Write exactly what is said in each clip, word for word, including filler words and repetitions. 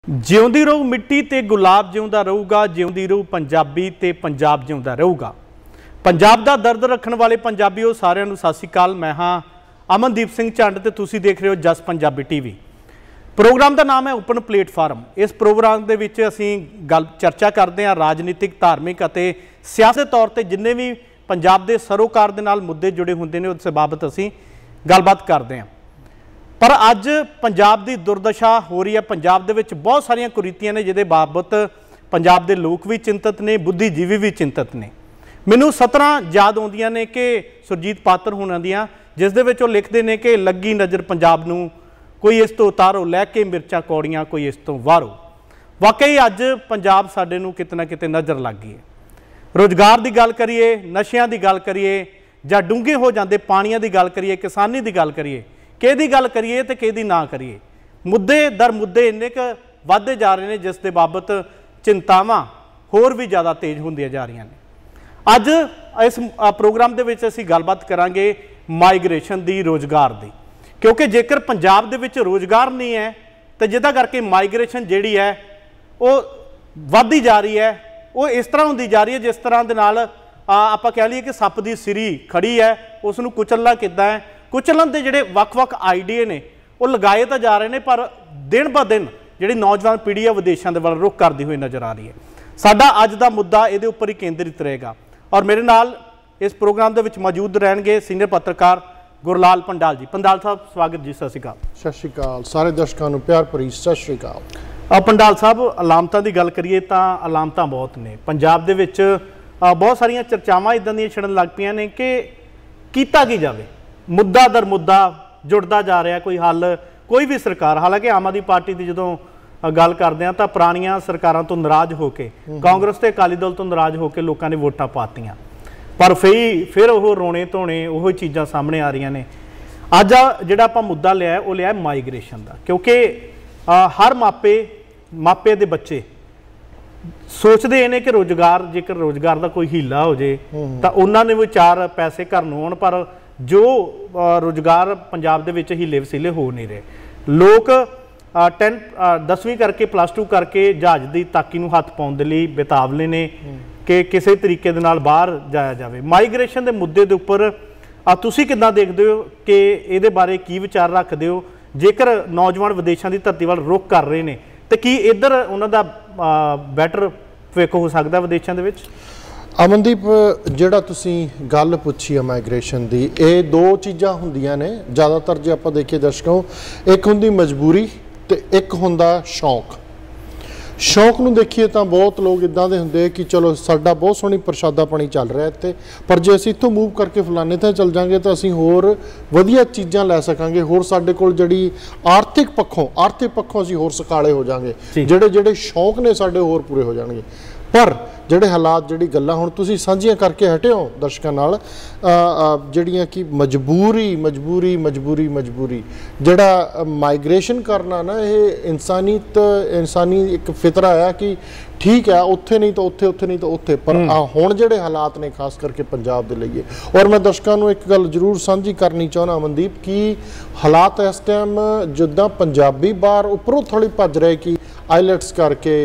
ਜਿਉਂਦੀ ਰਹੂ ਮਿੱਟੀ ਤੇ ਗੁਲਾਬ ਜਿਉਂਦਾ ਰਹੂਗਾ, ਜਿਉਂਦੀ ਰਹੂ ਪੰਜਾਬੀ ਤੇ ਪੰਜਾਬ ਜਿਉਂਦਾ ਰਹੂਗਾ। ਪੰਜਾਬ ਦਾ ਦਰਦ ਰੱਖਣ ਵਾਲੇ ਪੰਜਾਬੀਓ ਸਾਰਿਆਂ ਨੂੰ ਸਤਿ ਸ਼੍ਰੀ ਅਕਾਲ। मैं हाँ ਅਮਨਦੀਪ ਸਿੰਘ ਝੰਡ ਤੇ ਤੁਸੀਂ ਦੇਖ ਰਹੇ ਹੋ ਜਸ ਪੰਜਾਬੀ टीवी। प्रोग्राम का नाम है ओपन प्लेटफार्म। इस प्रोग्राम के विच असीं गल चर्चा करते हैं राजनीतिक, धार्मिक और सियासी तौर पर जिन्ने भी पंजाब के सरोकार दे नाल मुद्दे जुड़े होंदे ने उस बाबत असीं गलबात करते हैं। पर अज पंजाब की दुर्दशा हो रही है। पंजाब दे विच बहुत सारियां कुरीतियां ने जिहदे बाबत पंजाब के लोग भी चिंतित ने, बुद्धिजीवी भी चिंतित ने। मैनूं सत्रह याद आउंदियां ने कि सुरजीत पात्र होणां दियां, जिस दे विच ओह लिखदे ने कि लगी नज़र पंजाब नूं, कोई इस तो उतारो लैके मिर्चां कौड़ियां, कोई इस तो वारो। वाकई अज पंजाब साडे नूं किते ना किते नज़र लग गई है। रोज़गार की गल करिए, नशियां की गल करिए, जां डूंघे हो जाते पानियां की गल करिए, किसानी की गल करिए, किहदी गल करिए तो किहदी ना करिए, मुद्दे दर मुद्दे इन्ने क वधदे जा रहे हैं जिस दे बाबत चिंतावां होर भी ज़्यादा तेज होंदियां जा रही हैं। अज इस प्रोग्राम दे विच असीं गलबात करांगे माइग्रेशन दी, रोज़गार दी, क्योंकि जेकर पंजाब दे विच रोज़गार नहीं है तो जिहदा करके माइग्रेशन जिहड़ी है वो वधदी जा रही है। वो इस तरह होंदी जा रही है जिस तरह दे नाल आपां कह लईए कि सप्प दी सिरी खड़ी है, उसनूं कुचलना किद्दां है। कुचलन के जिहड़े वख-वख आइडिए ने वो लगाए तो जा रहे हैं, पर दिन ब दिन जिहड़ी नौजवान पीढ़ी है विदेशों के वाल रुख करती हुई नज़र आ रही है। साडा अज दा मुद्दा इहदे उपर ही केंद्रित रहेगा और मेरे नाल इस प्रोग्राम दे विच मौजूद रहणगे सीनियर पत्रकार गुरलाल पंडाल जी। पंडाल साहब स्वागत जी। सत श्री अकाल। सत श्री अकाल सारे दर्शकों को प्यार भरी सत श्री अकाल। पंडाल साहब, अलामतां की गल करिए तो अलामतां बहुत ने पंजाब दे विच। बहुत सारियां चर्चावां इदां दीयां छिड़न लग पईयां ने कि कीता की जावे, मुद्दा दर मुद्दा जुड़ता जा रहा, कोई हल कोई भी सरकार। हालांकि आम आदमी पार्टी की जो गल करते हैं तो पुरानियां सरकारों तो नाराज़ होकर, कांग्रेस ते अकाली दल तो नाराज़ होकर लोगों ने वोटां पातियां, पर फिर फिर वो रोने धोने वो चीज़ां सामने आ रही ने। अज जिहड़ा आपां मुद्दा लिया वो लिया माइग्रेशन का, क्योंकि हर मापे मापे दे बच्चे सोचते हैं कि रोज़गार, जेकर रोज़गार का कोई हीला हो जाए तो उन्होंने भी चार पैसे घर नूं आउण, पर जो रोज़गार पंजाब दे विच हीले वसीले हो नहीं रहे। लोग टेन दसवीं करके प्लस टू करके जहाज़ की ताकी नूं हत्थ पाउण दे लई बेतावले ने कि किसी तरीके दे नाल बाहर जाया जाए। माइग्रेशन के मुद्दे के उपर तुसीं किद्दां देखदे हो कि इहदे बारे की विचार रखदे हो? जेकर नौजवान विदेशों की धरती वाल रुख कर रहे हैं तो की इधर उन्हां दा बैटर भविख हो सकदा विदेशों दे विच? अमनदीप, जिहड़ा तुसीं गल पुछी है माइग्रेशन की, ये दो चीज़ां हुंदियां ने ज़्यादातर जे आपां देखिए दर्शकों। एक हुंदी मजबूरी तो एक हुंदा शौक। शौक नूं देखिए तो बहुत लोग इदां दे हुंदे कि चलो साडा बहुत सोहनी प्रशादा पानी चल रहा है इत्थे, पर जे असीं इत्थों मूव करके फलाने ते चल जाएंगे तो असीं होर वधिया चीज़ां लै सकांगे, होर साडे कोल जिहड़ी आर्थिक पक्षों आर्थिक पक्षों असीं होर सकाले हो जाएंगे, जिहड़े जिहड़े शौक ने साडे होर पूरे हो जाएंगे। पर जिहड़े हालात, जिहड़ी गल्लां हुण तुसीं साझीआं करके हटे हो दर्शकों नाल, जिहड़ियां कि मजबूरी मजबूरी मजबूरी मजबूरी जिहड़ा माइग्रेशन करना ना, ये इंसानीत इंसानी एक फितरा है कि ठीक है उत्थे नहीं तो उत्थे, उत्थे नहीं तो उत्थे, पर हुण जिहड़े हालात ने खास करके पंजाब दे लईए। और मैं दर्शकों नूं एक गल जरूर साझी करनी चाहुंदा अमनदीप कि हालात इस टाइम जिद्दां पंजाबी बाहर उपरों थोड़ी भज रहे कि आईलैट्स करके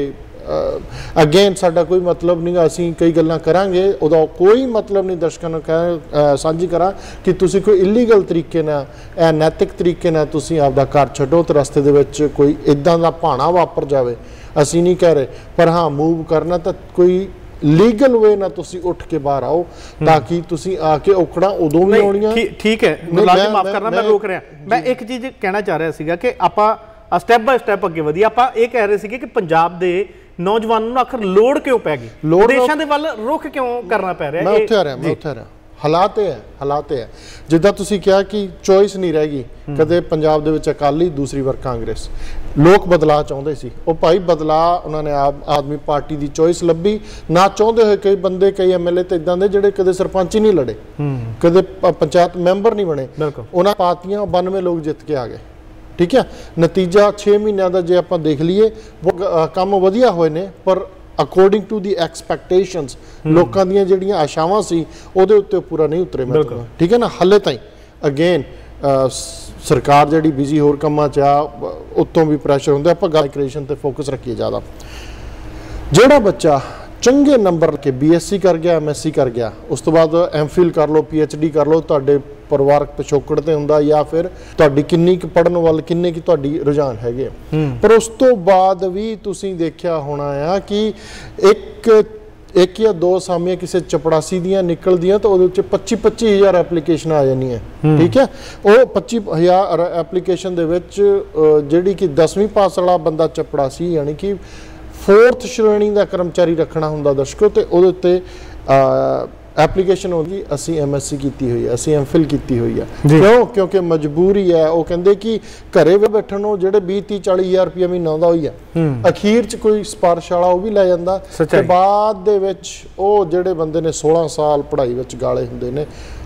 अगेन साडा कोई मतलब नहीं, असीं कई गल्लां करांगे, उहदा कोई मतलब नहीं दर्शकों नूं कह साझी करा कि तुसीं कोई इलीगल तरीके नाल, अनैतिक तरीके नाल तुसीं आपदा घर छड्डो तो रस्ते दे विच कोई इदां दा भाणा वापर जावे, असीं नहीं कह रहे। पर हाँ, मूव करना तो कोई लीगल वे ना तुसीं उठ के बाहर आओ, ताकि तुसीं आके औकड़ा उदों भी आउणीआं। ठीक है, मुलाजिम माफ करना, मैं रोक रहा। मैं एक चीज़ कहना चाह रहा सीगा कि आपां स्टैप बाय स्टैप अगे वधिए। आपां ये कह रहे थे कि पंजाब के नौजवानों नूं आखिर लोड़ क्यों पै गई, विदेशों के वल रुख क्यों करना पै रहा? मैं उत्थे आ रहा मैं उत्थे आ रहा हालात है हालात है जिद्दां तुसीं कहा कि चॉइस नहीं रह गई। कदे पंजाब दे विच अकाली, दूसरी बार कांग्रेस, लोग बदलाव चाहुंदे सी, वो भाई बदलाव उन्होंने आप आदमी पार्टी की चॉइस लभी ना। चाहुंदे होए कई बंदे, कई एम एल ए तो इदां दे जिहड़े कदे सरपंच ही नहीं लड़े, कदे पंचायत मैंबर नहीं बने, उन्हां पार्टियां बानवे लोग जित के आ गए। ठीक है, नतीजा छे महीनों का जे आपां देख लीए वो काम वधिया होए ने, पर अकॉर्डिंग टू दी एक्सपैक्टेशनस लोकां दीयां जिहड़ियां आशावां सी उहदे उत्ते पूरा नहीं उतरे। मतलब ठीक है ना, हले ताईं अगेन ਸਰਕਾਰ ਜਿਹੜੀ ਬਿਜ਼ੀ ਹੋਰ ਕੰਮਾਂ 'ਚ ਆ, ਉੱਤੋਂ ਵੀ ਪ੍ਰੈਸ਼ਰ ਹੁੰਦਾ। ਆਪਾਂ ਗੱਲ ਕ੍ਰੀਏਸ਼ਨ ਤੇ ਫੋਕਸ ਰੱਖੀਏ ਜ਼ਿਆਦਾ। ਜਿਹੜਾ ਬੱਚਾ ਚੰਗੇ ਨੰਬਰ ਕੇ ਬੀ ਐਸ ਸੀ ਕਰ ਗਿਆ, ਐਮ ਐਸ ਸੀ ਕਰ ਗਿਆ, ਉਸ ਤੋਂ ਬਾਅਦ ਐਮ ਫਿਲ ਕਰ ਲਓ, ਪੀ ਐਚ ਡੀ ਕਰ ਲਓ, ਤੁਹਾਡੇ ਪਰਿਵਾਰਕ ਪਿਛੋਕੜ ਤੇ ਹੁੰਦਾ ਜਾਂ ਫਿਰ ਤੁਹਾਡੀ ਕਿੰਨੀ ਕੁ ਪੜ੍ਹਨ ਵੱਲ ਕਿੰਨੇ ਕੁ ਤੁਹਾਡੀ ਰੁਝਾਨ ਹੈਗੇ। ਪਰ ਉਸ ਤੋਂ ਬਾਅਦ ਵੀ ਤੁਸੀਂ ਦੇਖਿਆ ਹੋਣਾ ਆ ਕਿ ਇੱਕ ਇੱਕ ਜਾਂ ਦੋ ਅਸਾਮੀਆਂ ਕਿਸੇ ਚਪੜਾਸੀ ਦੀਆਂ ਨਿਕਲਦੀਆਂ ਤਾਂ ਉਹਦੇ ਵਿੱਚ ਪੱਚੀ ਪੱਚੀ ਹਜ਼ਾਰ ਐਪਲੀਕੇਸ਼ਨ ਆ ਜਾਂਦੀਆਂ। ਠੀਕ ਹੈ, ਉਹ ਪੱਚੀ ਹਜ਼ਾਰ ਐਪਲੀਕੇਸ਼ਨ ਦੇ ਵਿੱਚ ਜਿਹੜੀ ਕਿ ਦਸਵੀਂ ਪਾਸ ਵਾਲਾ ਬੰਦਾ ਚਪੜਾਸੀ ਯਾਨੀ ਕਿ ਫੋਰਥ ਸ਼੍ਰੇਣੀ ਦਾ ਕਰਮਚਾਰੀ ਰੱਖਣਾ ਹੁੰਦਾ ਦਰਸ਼ਕੋ, ਤੇ ਉਹਦੇ ਉੱਤੇ ਐਪਲੀਕੇਸ਼ਨ ਹੋਗੀ ਅਸੀਂ ਐਮ ਐਸ ਸੀ ਕੀਤੀ ਹੋਈ ਹੈ, ਅਸੀਂ ਐਮ ਫਿਲ ਕੀਤੀ ਹੋਈ ਹੈ। ਕਿਉਂ? ਕਿਉਂਕਿ ਮਜਬੂਰੀ ਹੈ। ਉਹ ਕਹਿੰਦੇ ਕਿ ਘਰੇ ਵੀ ਬੈਠਣ ਨੂੰ ਜਿਹੜੇ ਵੀਹ ਤੀਹ ਚਾਲੀ ਹਜ਼ਾਰ ਰੁਪਇਆ ਮਹੀਨਾ ਆਉਂਦਾ ਹੋਈ ਹੈ, ਅਖੀਰ 'ਚ ਕੋਈ ਸਿਫਾਰਿਸ਼ ਵਾਲਾ ਉਹ ਵੀ ਲੈ ਜਾਂਦਾ, ਤੇ ਬਾਅਦ ਦੇ ਵਿੱਚ ਉਹ ਜਿਹੜੇ ਬੰਦੇ ਨੇ ਸੋਲਾਂ ਸਾਲ ਪੜ੍ਹਾਈ ਵਿੱਚ ਗਾਲੇ ਹੁੰਦੇ ਨੇ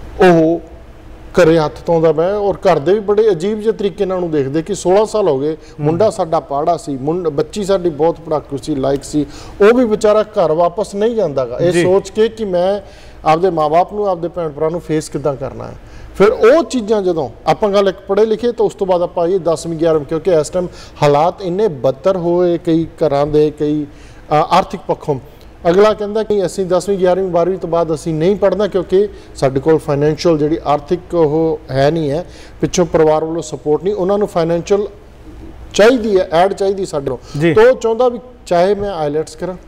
ਉਹ ਘਰੇ ਹੱਥ ਧੋਂਦਾ ਪਿਆ। ਔਰ ਘਰ ਦੇ ਵੀ ਬੜੇ ਅਜੀਬ ਜਿਹੇ ਤਰੀਕੇ ਨਾਲ ਉਹਨੂੰ ਦੇਖਦੇ ਕਿ ਸੋਲਾਂ ਸਾਲ ਹੋ ਗਏ, ਮੁੰਡਾ ਸਾਡਾ ਪਾੜਾ ਸੀ, ਮੁੰਡਾ ਬੱਚੀ ਸਾਡੀ ਬਹੁਤ ਪੜਾਕੂ ਸੀ, ਲਾਇਕ ਸੀ, ਉਹ ਵੀ ਵਿਚਾਰਾ ਘਰ ਵਾਪਸ ਨਹੀਂ ਜਾਂਦਾਗਾ ਇਹ ਸੋਚ ਕੇ ਕਿ ਮੈਂ ਆਪਦੇ ਮਾਂ ਬਾਪ ਨੂੰ ਆਪਦੇ ਭੈਣ ਭਰਾ ਨੂੰ ਫੇਸ ਕਿੱਦਾਂ ਕਰਨਾ ਹੈ। ਫਿਰ ਉਹ ਚੀਜ਼ਾਂ ਜਦੋਂ ਆਪਾਂ ਗੱਲ ਇੱਕ ਪੜ੍ਹੇ ਲਿਖੇ ਤਾਂ ਉਸ ਤੋਂ ਬਾਅਦ ਆਪਾਂ ਇਹ ਦਸਵੀਂ ਗਿਆਰਵੀਂ, ਕਿਉਂਕਿ ਇਸ ਟਾਈਮ ਹਾਲਾਤ ਇੰਨੇ ਬੱਤਰ ਹੋਏ ਕਈ ਘਰਾਂ ਦੇ, ਕਈ ਆਰਥਿਕ ਪੱਖੋਂ। ਅਗਲਾ ਕਹਿੰਦਾ ਕਿ ਅਸੀਂ ਦਸਵੀਂ ਗਿਆਰਵੀਂ ਬਾਰਵੀਂ ਤੋਂ ਬਾਅਦ ਅਸੀਂ ਨਹੀਂ ਪੜ੍ਹਨਾ ਕਿਉਂਕਿ ਸਾਡੇ ਕੋਲ ਫਾਈਨੈਂਸ਼ੀਅਲ ਜਿਹੜੀ ਆਰਥਿਕ ਉਹ ਹੈ ਨਹੀਂ ਹੈ, ਪਿੱਛੋਂ ਪਰਿਵਾਰ ਵੱਲੋਂ ਸਪੋਰਟ ਨਹੀਂ, ਉਹਨਾਂ ਨੂੰ ਫਾਈਨੈਂਸ਼ੀਅਲ ਚਾਹੀਦੀ ਹੈ, ਐਡ ਚਾਹੀਦੀ ਸਾਡੇ ਨੂੰ। ਤਾਂ ਉਹ ਚਾਹੁੰਦਾ ਵੀ ਚਾਹੇ ਮੈਂ ਆਈਲੈਟਸ ਕਰਾਂ,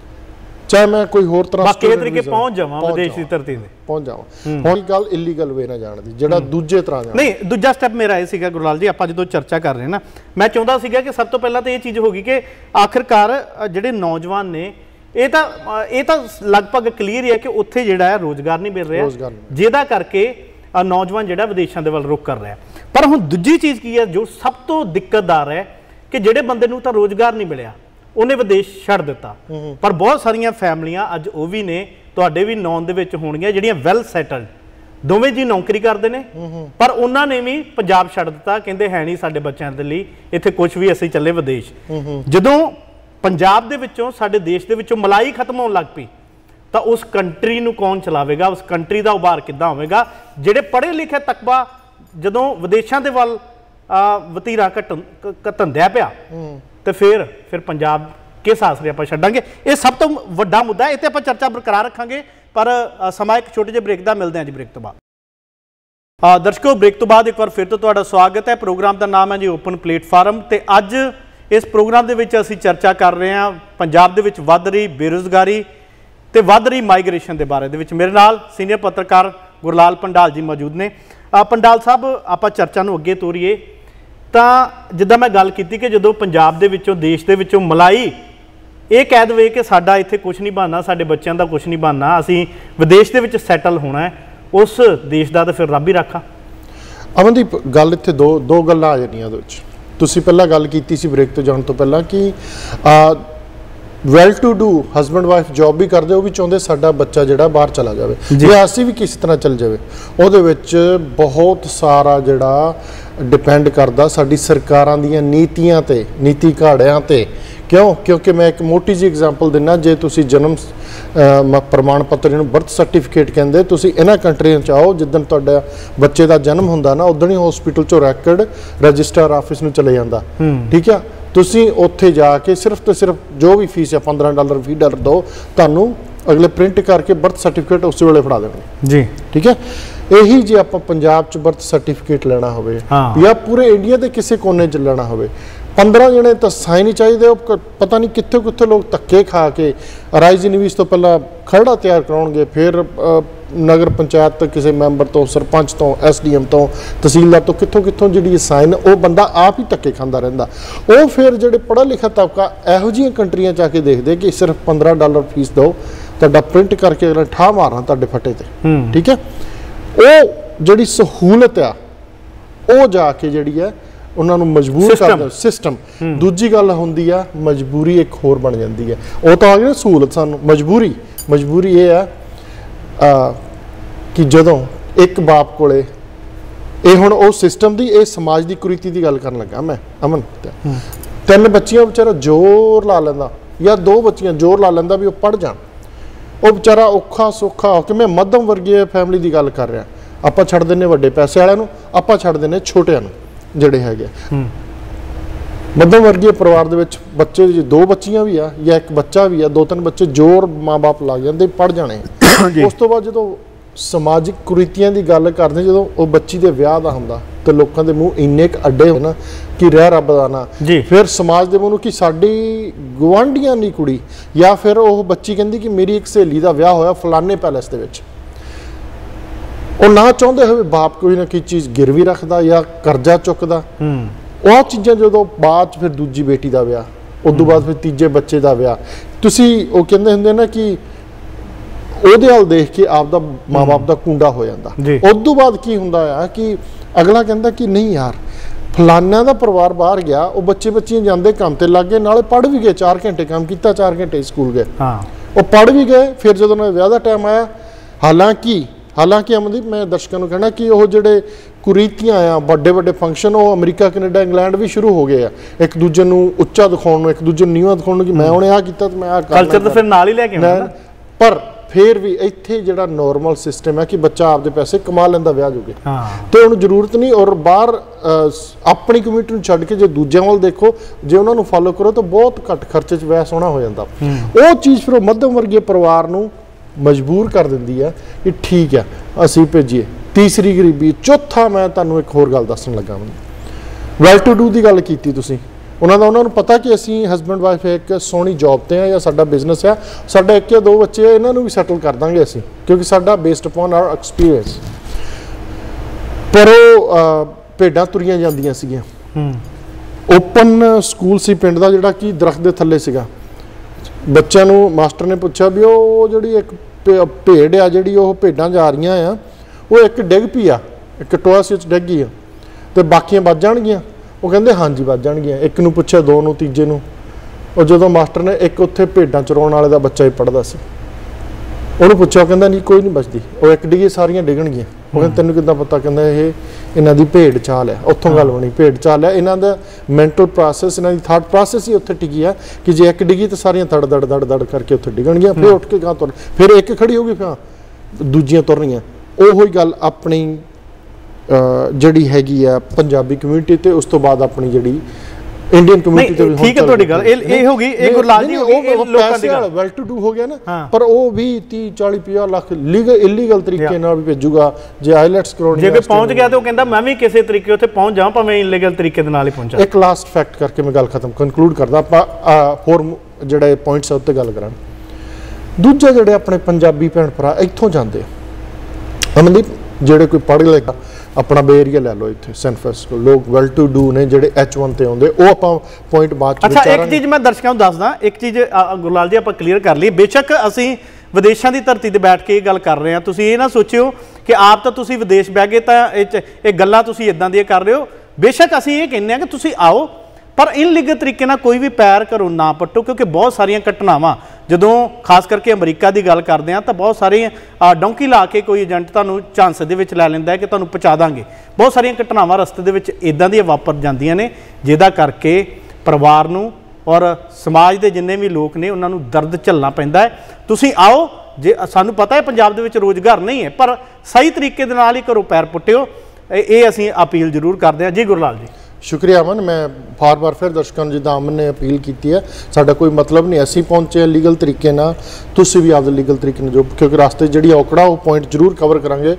ਚਾਹੇ ਮੈਂ ਕੋਈ ਹੋਰ ਤਰ੍ਹਾਂ ਬਾਕੀ ਤਰੀਕੇ ਪਹੁੰਚ ਜਾਵਾਂ ਵਿਦੇਸ਼ ਦੀ ਧਰਤੀ ਤੇ ਪਹੁੰਚ ਜਾਵਾਂ। ਹੁਣ ਗੱਲ ਇਲੀਗਲ ਵੇ ਨਾ ਜਾਣ ਦੀ, ਜਿਹੜਾ ਦੂਜੇ ਤਰ੍ਹਾਂ ਜਾਣ। ਨਹੀਂ, ਦੂਜਾ ਸਟੈਪ ਮੇਰਾ ਇਹ ਸੀਗਾ ਗੁਰਲਾਲ ਜੀ, ਆਪਾਂ ਜਦੋਂ ਚਰਚਾ ਕਰ ਰਹੇ ਨਾ, ਮੈਂ ਚਾਹੁੰਦਾ ਸੀਗਾ ਕਿ ਸਭ ਤੋਂ ਪਹਿਲਾਂ ਤਾਂ ਇਹ ਚੀਜ਼ ਹੋ ਗਈ ਕਿ ਆਖਿਰਕਾਰ ਜਿਹੜੇ ਨੌਜਵਾਨ ਨੇ ਇਹ ਤਾਂ ਇਹ ਤਾਂ ਲਗਭਗ ਕਲੀਅਰ ਹੀ ਹੈ ਕਿ ਉੱਥੇ ਜਿਹੜਾ ਹੈ ਰੋਜ਼ਗਾਰ ਨਹੀਂ ਮਿਲ ਰਿਹਾ, ਜਿਹਦਾ ਕਰਕੇ ਨੌਜਵਾਨ ਜਿਹੜਾ ਵਿਦੇਸ਼ਾਂ ਦੇ ਵੱਲ ਰੁਖ ਕਰ ਰਿਹਾ। ਪਰ ਹੁਣ ਦੂਜੀ ਚੀਜ਼ ਕੀ ਹੈ ਜੋ ਸਭ ਤੋਂ ਦਿੱਕਤਦਾਰ ਹੈ ਕਿ ਜਿਹੜੇ ਬੰਦੇ ਨੂੰ ਤਾਂ ਰੋਜ਼ਗਾਰ ਨਹੀਂ ਮਿਲਿਆ ਉਹਨੇ ਵਿਦੇਸ਼ ਛੱਡ ਦਿੱਤਾ, ਪਰ ਬਹੁਤ ਸਾਰੀਆਂ ਫੈਮਲੀਆਂ ਅੱਜ ਉਹ ਵੀ ਨੇ, ਤੁਹਾਡੇ ਵੀ ਨੌਨ ਦੇ ਵਿੱਚ ਹੋਣਗੀਆਂ, ਜਿਹੜੀਆਂ ਵੈਲ ਸੈਟਲਡ ਦੋਵੇਂ ਜੀ ਨੌਕਰੀ ਕਰਦੇ ਨੇ, ਪਰ ਉਹਨਾਂ ਨੇ ਵੀ ਪੰਜਾਬ ਛੱਡ ਦਿੱਤਾ, ਕਹਿੰਦੇ ਹੈ ਨਹੀਂ ਸਾਡੇ ਬੱਚਿਆਂ ਦੇ ਲਈ ਇੱਥੇ ਕੁਝ ਵੀ, ਅਸੀਂ ਚੱਲੇ ਵਿਦੇਸ਼। ਜਦੋਂ ਪੰਜਾਬ ਦੇ ਵਿੱਚੋਂ ਸਾਡੇ ਦੇਸ਼ ਦੇ ਵਿੱਚੋਂ ਮਲਾਈ ਖਤਮ ਹੋਣ ਲੱਗ ਪਈ ਤਾਂ ਉਸ ਕੰਟਰੀ ਨੂੰ ਕੌਣ ਚਲਾਵੇਗਾ, ਉਸ ਕੰਟਰੀ ਦਾ ਉਭਾਰ ਕਿੱਦਾਂ ਹੋਵੇਗਾ? ਜਿਹੜੇ ਪੜ੍ਹੇ ਲਿਖੇ ਤਕਬਾ ਜਦੋਂ ਵਿਦੇਸ਼ਾਂ ਦੇ ਵੱਲ ਵਤੀਰਾ ਘਟਣ ਘਟੰਦਿਆ ਪਿਆ ਤੇ ਫਿਰ ਫਿਰ ਪੰਜਾਬ ਕਿਸ ਆਸਰੇ ਆਪਾਂ ਛੱਡਾਂਗੇ? ਇਹ ਸਭ ਤੋਂ ਵੱਡਾ ਮੁੱਦਾ ਹੈ, ਇਹ ਤੇ ਆਪਾਂ ਚਰਚਾ ਬਰਕਰਾਰ ਰੱਖਾਂਗੇ, ਪਰ ਸਮਾਂ ਇੱਕ ਛੋਟੇ ਜਿਹੇ ਬ੍ਰੇਕ ਦਾ। ਮਿਲਦੇ ਹਾਂ ਜੀ ਬ੍ਰੇਕ ਤੋਂ ਬਾਅਦ। ਦਰਸ਼ਕੋ, ਬ੍ਰੇਕ ਤੋਂ ਬਾਅਦ ਇੱਕ ਵਾਰ ਫਿਰ ਤੋਂ ਤੁਹਾਡਾ ਸਵਾਗਤ ਹੈ। ਪ੍ਰੋਗਰਾਮ ਦਾ ਨਾਮ ਹੈ ਜੀ ਓਪਨ ਪਲੇਟਫਾਰਮ, ਤੇ ਅੱਜ ਇਸ ਪ੍ਰੋਗਰਾਮ ਦੇ ਵਿੱਚ ਅਸੀਂ ਚਰਚਾ ਕਰ ਰਹੇ ਹਾਂ ਪੰਜਾਬ ਦੇ ਵਿੱਚ ਵੱਧ ਰਹੀ ਬੇਰੁਜ਼ਗਾਰੀ ਤੇ ਵੱਧ ਰਹੀ ਮਾਈਗ੍ਰੇਸ਼ਨ ਦੇ ਬਾਰੇ ਦੇ ਵਿੱਚ। ਮੇਰੇ ਨਾਲ ਸੀਨੀਅਰ ਪੱਤਰਕਾਰ ਗੁਰਲਾਲ ਪੰਡਾਲ ਜੀ ਮੌਜੂਦ ਨੇ। ਪੰਡਾਲ ਸਾਹਿਬ, ਆਪਾਂ ਚਰਚਾ ਨੂੰ ਅੱਗੇ ਤੋਰੀਏ ਤਾਂ ਜਿੱਦਾਂ ਮੈਂ ਗੱਲ ਕੀਤੀ ਕਿ ਜਦੋਂ ਪੰਜਾਬ ਦੇ ਵਿੱਚੋਂ, ਦੇਸ਼ ਦੇ ਵਿੱਚੋਂ ਮਲਾਈ ਇਹ ਕਹਿ ਦੇਵੇ ਕਿ ਸਾਡਾ ਇੱਥੇ ਕੁਝ ਨਹੀਂ ਬਣਨਾ, ਸਾਡੇ ਬੱਚਿਆਂ ਦਾ ਕੁਝ ਨਹੀਂ ਬਣਨਾ, ਅਸੀਂ ਵਿਦੇਸ਼ ਦੇ ਵਿੱਚ ਸੈਟਲ ਹੋਣਾ ਹੈ, ਉਸ ਦੇਸ਼ ਦਾ ਤਾਂ ਫਿਰ ਰੱਬ ਹੀ ਰਾਖਾ। ਅਮਨਦੀਪ, ਗੱਲ ਇੱਥੇ ਦੋ ਦੋ ਗੱਲਾਂ ਆ ਜਾਂਦੀਆਂ ਉਹਦੇ ਵਿੱਚ। ਤੁਸੀਂ ਪਹਿਲਾਂ ਗੱਲ ਕੀਤੀ ਸੀ ਬ੍ਰੇਕ ਤੋਂ ਜਾਣ ਤੋਂ ਪਹਿਲਾਂ ਕਿ well to do husband wife job ਵੀ ਕਰਦੇ, ਉਹ ਵੀ ਚਾਹੁੰਦੇ ਸਾਡਾ ਬੱਚਾ ਜਿਹੜਾ ਬਾਹਰ ਚਲਾ ਜਾਵੇ ਜਾਂ ਅਸੀਂ ਵੀ ਕਿਸੇ ਤਰ੍ਹਾਂ ਚੱਲ ਜਾਵੇ। ਉਹਦੇ ਵਿੱਚ ਬਹੁਤ ਸਾਰਾ ਜਿਹੜਾ ਡਿਪੈਂਡ ਕਰਦਾ ਸਾਡੀ ਸਰਕਾਰਾਂ ਦੀਆਂ ਨੀਤੀਆਂ ਤੇ, ਨੀਤੀ ਘਾੜਿਆਂ ਤੇ। ਕਿਉਂ? ਕਿਉਂਕਿ ਮੈਂ ਇੱਕ ਮੋਟੀ ਜਿਹੀ ਐਗਜ਼ਾਮਪਲ ਦਿੰਦਾ, ਜੇ ਤੁਸੀਂ ਜਨਮ ਪ੍ਰਮਾਣ ਪੱਤਰ ਨੂੰ ਬਰਥ ਸਰਟੀਫਿਕੇਟ ਕਹਿੰਦੇ, ਤੁਸੀਂ ਇਹਨਾਂ ਕੰਟਰੀਆਂ 'ਚ ਆਓ, ਜਿੱਦਣ ਤੁਹਾਡਾ ਬੱਚੇ ਦਾ ਜਨਮ ਹੁੰਦਾ ਨਾ ਉਦੋਂ ਹੀ ਹਸਪੀਟਲ 'ਚੋਂ ਰੈਕਡ ਰਜਿਸਟਰ ਆਫਿਸ ਨੂੰ ਚਲੇ ਜਾਂਦਾ। ਠੀਕ ਆ, ਤੁਸੀਂ ਉੱਥੇ ਜਾ ਕੇ ਸਿਰਫ ਤੇ ਸਿਰਫ ਜੋ ਵੀ ਫੀਸ ਹੈ ਪੰਦਰਾਂ ਡਾਲਰ ਵੀਹ ਡਾਲਰ ਦਿਓ, ਤੁਹਾਨੂੰ ਅਗਲੇ ਪ੍ਰਿੰਟ ਕਰਕੇ ਬਰਥ ਸਰਟੀਫਿਕੇਟ ਉਸੇ ਵੇਲੇ ਫੜਾ ਦੇਣਗੇ ਜੀ। ਠੀਕ ਹੈ, ਇਹੀ ਜੇ ਆਪਾਂ ਪੰਜਾਬ 'ਚ ਬਰਥ ਸਰਟੀਫਿਕੇਟ ਲੈਣਾ ਹੋਵੇ ਜਾਂ ਪੂਰੇ ਇੰਡੀਆ ਦੇ ਕਿਸੇ ਕੋਨੇ 'ਚ ਲੈਣਾ ਹੋਵੇ, ਪੰਦਰਾਂ ਜਣੇ ਤਾਂ ਸਾਈਨ ਹੀ ਚਾਹੀਦੇ। ਉਹ ਪਤਾ ਨਹੀਂ ਕਿੱਥੇ ਕਿੱਥੇ ਲੋਕ ਧੱਕੇ ਖਾ ਕੇ ਰਾਈਜ਼ਨਵੀਸ ਤੋਂ ਪਹਿਲਾਂ ਖਰੜਾ ਤਿਆਰ ਕਰਾਉਣਗੇ, ਫਿਰ ਨਗਰ ਪੰਚਾਇਤ ਕਿਸੇ ਮੈਂਬਰ ਤੋਂ, ਸਰਪੰਚ ਤੋਂ, ਐਸ ਡੀ ਐਮ ਤੋਂ, ਤਹਿਸੀਲਦਾਰ ਤੋਂ, ਕਿੱਥੋਂ ਕਿੱਥੋਂ ਜਿਹੜੀ ਸਾਈਨ ਉਹ ਬੰਦਾ ਆਪ ਹੀ ਧੱਕੇ ਖਾਂਦਾ ਰਹਿੰਦਾ। ਉਹ ਫਿਰ ਜਿਹੜੇ ਪੜ੍ਹਾ ਲਿਖਾ ਤਬਕਾ ਇਹੋ ਜਿਹੀਆਂ ਕੰਟਰੀਆਂ 'ਚ ਆ ਕੇ ਦੇਖਦੇ ਕਿ ਸਿਰਫ ਪੰਦਰਾਂ ਡਾਲਰ ਫੀਸ ਦਿਓ, ਤੁਹਾਡਾ ਪ੍ਰਿੰਟ ਕਰਕੇ ਅਗਲਾ ਠਾਹ ਮਾਰਨਾ ਤੁਹਾਡੇ ਫੱਟੇ ਤੇ। ਠੀਕ ਹੈ, ਉਹ ਜਿਹੜੀ ਸਹੂਲਤ ਆ ਉਹ ਜਾ ਕੇ ਜਿਹੜੀ ਹੈ ਉਹਨਾਂ ਨੂੰ ਮਜਬੂਰ ਕਰਦਾ ਸਿਸਟਮ। ਦੂਜੀ ਗੱਲ ਹੁੰਦੀ ਆ ਮਜਬੂਰੀ, ਇੱਕ ਹੋਰ ਬਣ ਜਾਂਦੀ ਹੈ। ਉਹ ਤਾਂ ਆ ਗਈ ਨਾ ਸਹੂਲਤ, ਸਾਨੂੰ ਮਜਬੂਰੀ। ਮਜਬੂਰੀ ਇਹ ਆ ਕਿ ਜਦੋਂ ਇੱਕ ਬਾਪ ਕੋਲੇ, ਇਹ ਹੁਣ ਉਹ ਸਿਸਟਮ ਦੀ, ਇਹ ਸਮਾਜ ਦੀ ਕੁਰੀਤੀ ਦੀ ਗੱਲ ਕਰਨ ਲੱਗਾ ਮੈਂ ਅਮਨ। ਤਿੰਨ ਬੱਚੀਆਂ ਵਿਚਾਰਾ ਜ਼ੋਰ ਲਾ ਲੈਂਦਾ, ਜਾਂ ਦੋ ਬੱਚੀਆਂ ਜ਼ੋਰ ਲਾ ਲੈਂਦਾ ਵੀ ਉਹ ਪੜ੍ਹ ਜਾਣ। ਉਹ ਵਿਚਾਰਾ ਔਖਾ ਸੌਖਾ ਹੋ ਕੇ, ਮੈਂ ਮੱਧਮ ਵਰਗੀ ਫੈਮਿਲੀ ਦੀ ਗੱਲ ਕਰ ਰਿਹਾ, ਆਪਾਂ ਛੱਡ ਦਿੰਨੇ ਵੱਡੇ ਪੈਸੇ ਵਾਲਿਆਂ ਨੂੰ, ਆਪਾਂ ਛੱਡ ਦਿੰਨੇ ਛੋਟਿਆਂ ਨੂੰ ਜਿਹੜੇ ਹੈਗੇ। ਮੱਧਮ ਵਰਗੀ ਪਰਿਵਾਰ ਦੇ ਵਿੱਚ ਬੱਚੇ ਜੇ ਦੋ ਬੱਚੀਆਂ ਵੀ ਆ ਜਾਂ ਇੱਕ ਬੱਚਾ ਵੀ ਆ, ਦੋ ਤਿੰਨ ਬੱਚੇ ਜ਼ੋਰ ਮਾਂ-ਬਾਪ ਲੱਗ ਜਾਂਦੇ ਪੜ ਜਾਣੇ। ਉਸ ਤੋਂ ਬਾਅਦ ਜਦੋਂ ਸਮਾਜਿਕ ਕੁਰੀਤੀਆਂ ਦੀ ਗੱਲ ਕਰਦੇ, ਜਦੋਂ ਉਹ ਬੱਚੀ ਦੇ ਵਿਆਹ ਦਾ ਹੁੰਦਾ ਤੇ ਲੋਕਾਂ ਦੇ ਮੂੰਹ ਇੰਨੇ ਕੁ ਅੱਡੇ ਹੋਏ ਨਾ ਕਿ ਰਹਿ ਰੱਬ ਦਾ ਨਾ, ਫਿਰ ਸਮਾਜ ਦੇ ਮੂੰਹ ਨੂੰ ਕਿ ਸਾਡੀ ਗੁਆਂਢੀਆਂ ਦੀ ਕੁੜੀ, ਜਾਂ ਫਿਰ ਉਹ ਬੱਚੀ ਕਹਿੰਦੀ ਕਿ ਮੇਰੀ ਇੱਕ ਸਹੇਲੀ ਦਾ ਵਿਆਹ ਹੋਇਆ ਫਲਾਣੇ ਪੈਲੇਸ ਦੇ ਵਿੱਚ। ਉਹ ਨਾ ਚਾਹੁੰਦੇ ਹੋਏ ਬਾਪ ਕੋਈ ਨਾ ਕੋਈ ਚੀਜ਼ ਗਿਰਵੀ ਰੱਖਦਾ ਜਾਂ ਕਰਜ਼ਾ ਚੁੱਕਦਾ। ਉਹ ਚੀਜ਼ਾਂ ਜਦੋਂ ਬਾਅਦ 'ਚ ਫਿਰ ਦੂਜੀ ਬੇਟੀ ਦਾ ਵਿਆਹ, ਉਸ ਤੋਂ ਬਾਅਦ ਫਿਰ ਤੀਜੇ ਬੱਚੇ ਦਾ ਵਿਆਹ, ਤੁਸੀਂ ਉਹ ਕਹਿੰਦੇ ਹੁੰਦੇ ਨਾ ਕਿ ਉਹਦੇ ਵੱਲ ਦੇਖ ਕੇ ਆਪਦਾ ਮਾਂ-ਬਾਪ ਦਾ ਕੁੰਡਾ ਹੋ ਜਾਂਦਾ। ਉਸ ਤੋਂ ਬਾਅਦ ਕੀ ਹੁੰਦਾ ਆ ਕਿ ਅਗਲਾ ਕਹਿੰਦਾ ਕਿ ਨਹੀਂ ਯਾਰ ਫਲਾਨਿਆਂ ਦਾ ਪਰਿਵਾਰ ਬਾਹਰ ਗਿਆ, ਉਹ ਬੱਚੇ ਬੱਚੀਆਂ ਜਾਂਦੇ ਕੰਮ ਤੇ ਲੱਗ ਗਏ, ਨਾਲੇ ਪੜ੍ਹ ਵੀ ਗਏ, ਚਾਰ ਘੰਟੇ ਕੰਮ ਕੀਤਾ, ਚਾਰ ਘੰਟੇ ਸਕੂਲ ਗਏ, ਉਹ ਪੜ੍ਹ ਵੀ ਗਏ। ਫਿਰ ਜਦੋਂ ਉਹਨਾਂ ਦੇ ਵਿਆਹ ਦਾ ਟਾਈਮ ਆਇਆ, ਹਾਲਾਂਕਿ ਹਾਲਾਂਕਿ ਅਮਨਦੀਪ ਮੈਂ ਦਰਸ਼ਕਾਂ ਨੂੰ ਕਹਿਣਾ ਕਿ ਉਹ ਜਿਹੜੇ ਕੁਰੀਤੀਆਂ ਆ, ਵੱਡੇ ਵੱਡੇ ਫੰਕਸ਼ਨ, ਉਹ ਅਮਰੀਕਾ, ਕੈਨੇਡਾ, ਇੰਗਲੈਂਡ ਵੀ ਸ਼ੁਰੂ ਹੋ ਗਏ ਆ, ਇੱਕ ਦੂਜੇ ਨੂੰ ਉੱਚਾ ਦਿਖਾਉਣ ਨੂੰ, ਇੱਕ ਦੂਜੇ ਨੂੰ ਨੀਵਾਂ ਦਿਖਾਉਣ ਨੂੰ ਕਿ ਮੈਂ ਉਹਨੇ ਆਹ ਕੀਤਾ ਤੇ ਮੈਂ ਆਹ ਕਰ ਲਿਆ। ਕਲਚਰ ਤਾਂ ਫਿਰ ਨਾਲ ਹੀ ਲੈ ਕੇ ਆਉਣਾ। ਪਰ ਫਿਰ ਵੀ ਇੱਥੇ ਜਿਹੜਾ ਨੋਰਮਲ ਸਿਸਟਮ ਹੈ ਕਿ ਬੱਚਾ ਆਪਦੇ ਪੈਸੇ ਕਮਾ ਲੈਂਦਾ ਵਿਆਹ ਜੋਗੇ, ਤੇ ਉਹਨੂੰ ਜ਼ਰੂਰਤ ਨਹੀਂ। ਔਰ ਬਾਹਰ ਆਪਣੀ ਕਮਿਊਨਿਟੀ ਨੂੰ ਛੱਡ ਕੇ ਜੇ ਦੂਜਿਆਂ ਵੱਲ ਦੇਖੋ, ਜੇ ਉਹਨਾਂ ਨੂੰ ਫੋਲੋ ਕਰੋ ਤਾਂ ਬਹੁਤ ਘੱਟ ਖਰਚੇ 'ਚ ਵਿਆਹ ਸੋਹਣਾ ਹੋ ਜਾਂਦਾ। ਉਹ ਚੀਜ਼ ਫਿਰ ਉਹ ਮੱਧਮ ਵਰਗੀ ਪਰਿਵਾਰ ਨੂੰ ਮਜਬੂਰ ਕਰ ਦਿੰਦੀ ਹੈ ਕਿ ਠੀਕ ਹੈ ਅਸੀਂ ਭੇਜੀਏ। ਤੀਸਰੀ ਗਰੀਬੀ। ਚੌਥਾ ਮੈਂ ਤੁਹਾਨੂੰ ਇੱਕ ਹੋਰ ਗੱਲ ਦੱਸਣ ਲੱਗਾ, ਵੈਲ ਟੂ ਡੂ ਦੀ ਗੱਲ ਕੀਤੀ ਤੁਸੀਂ, ਉਹਨਾਂ ਦਾ ਉਹਨਾਂ ਨੂੰ ਪਤਾ ਕਿ ਅਸੀਂ ਹਸਬੈਂਡ ਵਾਈਫ ਇੱਕ ਸੋਹਣੀ ਜੌਬ ਤੇ ਆ ਜਾਂ ਸਾਡਾ ਬਿਜ਼ਨਸ ਆ, ਸਾਡਾ ਇੱਕ ਜਾਂ ਦੋ ਬੱਚੇ ਆ, ਇਹਨਾਂ ਨੂੰ ਵੀ ਸੈਟਲ ਕਰ ਦਾਂਗੇ ਅਸੀਂ, ਕਿਉਂਕਿ ਸਾਡਾ ਬੇਸਡ ਅਪਨ ਆਰ ਐਕਸਪੀਰੀਅੰਸ। ਪਰ ਉਹ ਭੇਡਾਂ ਤੁਰੀਆਂ ਜਾਂਦੀਆਂ ਸੀਗੀਆਂ। ਓਪਨ ਸਕੂਲ ਸੀ ਪਿੰਡ ਦਾ, ਜਿਹੜਾ ਕਿ ਦਰਖਤ ਦੇ ਥੱਲੇ ਸੀਗਾ। ਬੱਚਿਆਂ ਨੂੰ ਮਾਸਟਰ ਨੇ ਪੁੱਛਿਆ ਵੀ ਉਹ ਜਿਹੜੀ ਇੱਕ ਭੇਡ ਆ, ਜਿਹੜੀ ਉਹ ਭੇਡਾਂ ਜਾ ਰਹੀਆਂ ਆ, ਉਹ ਇੱਕ ਡਿੱਗ ਪਈ ਆ, ਇੱਕ ਟੋਆ ਸੀ ਡਿੱਗ ਗਈ ਆ, ਤੇ ਬਾਕੀਆਂ ਵੱਜ ਜਾਣਗੀਆਂ? ਉਹ ਕਹਿੰਦੇ ਹਾਂਜੀ ਵੱਜ ਜਾਣਗੀਆਂ। ਇੱਕ ਨੂੰ ਪੁੱਛਿਆ, ਦੋ ਨੂੰ, ਤੀਜੇ ਨੂੰ। ਉਹ ਜਦੋਂ ਮਾਸਟਰ ਨੇ, ਇੱਕ ਉੱਥੇ ਭੇਡਾਂ ਚਰਾਉਣ ਵਾਲੇ ਦਾ ਬੱਚਾ ਹੀ ਪੜ੍ਹਦਾ ਸੀ, ਉਹਨੂੰ ਪੁੱਛਿਆ, ਉਹ ਕਹਿੰਦਾ ਨਹੀਂ ਕੋਈ ਨਹੀਂ ਬਚਦੀ, ਉਹ ਇੱਕ ਡਿੱਗੀ ਸਾਰੀਆਂ ਡਿੱਗਣਗੀਆਂ। ਉਹ ਕਹਿੰਦਾ ਤੈਨੂੰ ਕਿੱਦਾਂ ਪਤਾ? ਕਹਿੰਦਾ ਇਹ ਇਹਨਾਂ ਦੀ ਭੇਡ ਚਾਲ ਹੈ। ਉੱਥੋਂ ਗੱਲ ਬਣੀ, ਭੇਡ ਚਾਲ ਹੈ, ਇਹਨਾਂ ਦਾ ਮੈਂਟਲ ਪ੍ਰੋਸੈਸ, ਇਹਨਾਂ ਦੀ ਥਾਟ ਪ੍ਰੋਸੈਸ ਹੀ ਉੱਥੇ ਟਿਕੀ ਆ ਕਿ ਜੇ ਇੱਕ ਡਿੱਗੀ ਤਾਂ ਸਾਰੀਆਂ ਧੜ ਧੜ ਧੜ ਧੜ ਕਰਕੇ ਉੱਥੇ ਡਿੱਗਣਗੀਆਂ, ਫਿਰ ਉੱਠ ਕੇ ਗਾਂ ਤੁਰ, ਫਿਰ ਇੱਕ ਖੜੀ ਹੋਊਗੀ, ਫਿਰ ਦੂਜੀਆਂ ਤੁਰਨੀਆਂ। ਉਹੋ ਹੀ ਗੱਲ ਆਪਣੀ ਜਿਹੜੀ ਹੈਗੀ ਆ ਪੰਜਾਬੀ ਕਮਿਊਨਿਟੀ ਤੇ, ਉਸ ਤੋਂ ਬਾਅਦ ਆਪਣੀ ਜਿਹੜੀ ਇੰਡੀਅਨ ਕਮਿਊਨਿਟੀ ਤੇ ਵੀ। ਠੀਕ ਹੈ ਤੁਹਾਡੀ ਗੱਲ, ਇਹ ਹੋ ਗਈ, ਇਹ ਗੁਰਲਾਲ ਜੀ ਉਹ ਲੋਕਾਂ ਦੀ ਗੱਲ ਵੈਲ ਟੂ ਡੂ ਹੋ ਗਿਆ ਨਾ, ਪਰ ਉਹ ਵੀ ਤੀਹ ਚਾਲੀ ਪੰਜਾਹ ਲੱਖ ਲੀਗਲ ਇਲੀਗਲ ਤਰੀਕੇ ਨਾਲ ਵੀ ਭੇਜੂਗਾ। ਜੇ ਆਈਲੈਟਸ ਕਰਾਉਣੀ, ਜੇ ਕੋਈ ਪਹੁੰਚ ਗਿਆ ਤੇ ਉਹ ਕਹਿੰਦਾ ਮੈਂ ਵੀ ਕਿਸੇ ਤਰੀਕੇ ਉੱਥੇ ਪਹੁੰਚ ਜਾਵਾਂ, ਭਾਵੇਂ ਇਲੀਗਲ ਤਰੀਕੇ ਦੇ ਨਾਲ ਹੀ ਪਹੁੰਚਾਂ। ਇੱਕ ਲਾਸਟ ਫੈਕਟ ਕਰਕੇ ਮੈਂ ਗੱਲ ਖਤਮ ਕਨਕਲੂਡ ਕਰਦਾ, ਆਪਾਂ ਹੋਰ ਜਿਹੜੇ ਪੁਆਇੰਟਸ ਆ ਉੱਤੇ ਗੱਲ ਕਰਾਂ। ਦੂਜੇ ਜਿਹੜੇ ਆਪਣੇ ਪੰਜਾਬੀ ਭੈਣ ਭਰਾ ਇੱਥੋਂ ਜਾਂਦੇ ਅਮਨਦੀਪ, ਜਿਹੜੇ ਕੋਈ ਪੜ੍ਹ ਲਿਖਾ, ਆਪਣਾ ਬੇ ਏਰੀਆ ਲੈ ਲਓ, ਇੱਥੇ ਸੈਨ ਫਰਾਂਸਿਸਕੋ, ਲੋਕ ਵੈਲ ਟੂ ਡੂ ਨੇ ਜਿਹੜੇ ਐਚ ਵਨ ਤੇ ਆਉਂਦੇ, ਉਹ ਆਪਾਂ ਪੁਆਇੰਟ ਬਾਅਦ ਚ ਵਿਚਾਰਾਂਗੇ। ਅੱਛਾ, ਇੱਕ ਚੀਜ਼ ਮੈਂ ਦਰਸ਼ਕਾਂ ਨੂੰ ਦੱਸਦਾ, ਇੱਕ ਚੀਜ਼ ਗੁਰਲਾਲ ਜੀ ਆਪਾਂ ਕਲੀਅਰ ਕਰ ਲਈ। ਬੇਸ਼ੱਕ ਅਸੀਂ ਵਿਦੇਸ਼ਾਂ ਦੀ ਧਰਤੀ ਤੇ ਬੈਠ ਕੇ ਇਹ ਗੱਲ ਕਰ ਰਹੇ ਹਾਂ, ਤੁਸੀਂ ਇਹ ਨਾ ਸੋਚਿਓ ਕਿ ਆਪ ਤਾਂ ਤੁਸੀਂ ਵਿਦੇਸ਼ ਬਹਿ ਗਏ ਤਾਂ ਇਹ ਇਹ ਗੱਲਾਂ ਤੁਸੀਂ ਇਦਾਂ ਦੀਆਂ ਕਰ ਰਹੇ ਹੋ। ਬੇਸ਼ੱਕ ਅਸੀਂ ਇਹ ਕਹਿੰਦੇ ਹਾਂ ਕਿ ਤੁਸੀਂ ਆਓ, ਪਰ ਇਨਲੀਗਲ ਤਰੀਕੇ ਨਾਲ ਕੋਈ ਵੀ ਪੈਰ ਘਰੋਂ ਨਾ ਪੱਟੋ, ਕਿਉਂਕਿ ਬਹੁਤ ਸਾਰੀਆਂ ਘਟਨਾਵਾਂ, ਜਦੋਂ ਖਾਸ ਕਰਕੇ ਅਮਰੀਕਾ ਦੀ ਗੱਲ ਕਰਦੇ ਹਾਂ ਤਾਂ ਬਹੁਤ ਸਾਰੀਆਂ ਡੌਂਕੀ ਲਾ ਕੇ ਕੋਈ ਏਜੰਟ ਤੁਹਾਨੂੰ ਝਾਂਸੇ ਦੇ ਵਿੱਚ ਲੈ ਲੈਂਦਾ ਹੈ ਕਿ ਤੁਹਾਨੂੰ ਪਹੁੰਚਾ ਦਾਂਗੇ। ਬਹੁਤ ਸਾਰੀਆਂ ਘਟਨਾਵਾਂ ਰਸਤੇ ਦੇ ਵਿੱਚ ਇੱਦਾਂ ਦੀਆਂ ਵਾਪਰ ਜਾਂਦੀਆਂ ਨੇ, ਜਿਹਦਾ ਕਰਕੇ ਪਰਿਵਾਰ ਨੂੰ ਔਰ ਸਮਾਜ ਦੇ ਜਿੰਨੇ ਵੀ ਲੋਕ ਨੇ ਉਹਨਾਂ ਨੂੰ ਦਰਦ ਝੱਲਣਾ ਪੈਂਦਾ ਹੈ। ਤੁਸੀਂ ਆਓ, ਜੇ ਸਾਨੂੰ ਪਤਾ ਹੈ ਪੰਜਾਬ ਦੇ ਵਿੱਚ ਰੋਜ਼ਗਾਰ ਨਹੀਂ ਹੈ, ਪਰ ਸਹੀ ਤਰੀਕੇ ਦੇ ਨਾਲ ਹੀ ਘਰੋਂ ਪੈਰ ਪੁੱਟਿਓ, ਇਹ ਅਸੀਂ ਅਪੀਲ ਜ਼ਰੂਰ ਕਰਦੇ ਹਾਂ। ਜੀ ਗੁਰਲਾਲ ਜੀ। ਸ਼ੁਕਰੀਆ ਅਮਨ। ਮੈਂ ਬਾਰ ਬਾਰ ਫਿਰ ਦਰਸ਼ਕਾਂ ਨੂੰ, ਜਿੱਦਾਂ ਅਮਨ ਨੇ ਅਪੀਲ ਕੀਤੀ ਹੈ, ਸਾਡਾ ਕੋਈ ਮਤਲਬ ਨਹੀਂ, ਅਸੀਂ ਪਹੁੰਚੇ ਲੀਗਲ ਤਰੀਕੇ ਨਾਲ, ਤੁਸੀਂ ਵੀ ਆਪਦੇ ਲੀਗਲ ਤਰੀਕੇ ਨਾਲ ਜੋ, ਕਿਉਂਕਿ ਰਸਤੇ ਜਿਹੜੀ ਔਕੜਾ ਉਹ ਪੁਆਇੰਟ ਜ਼ਰੂਰ ਕਵਰ ਕਰਾਂਗੇ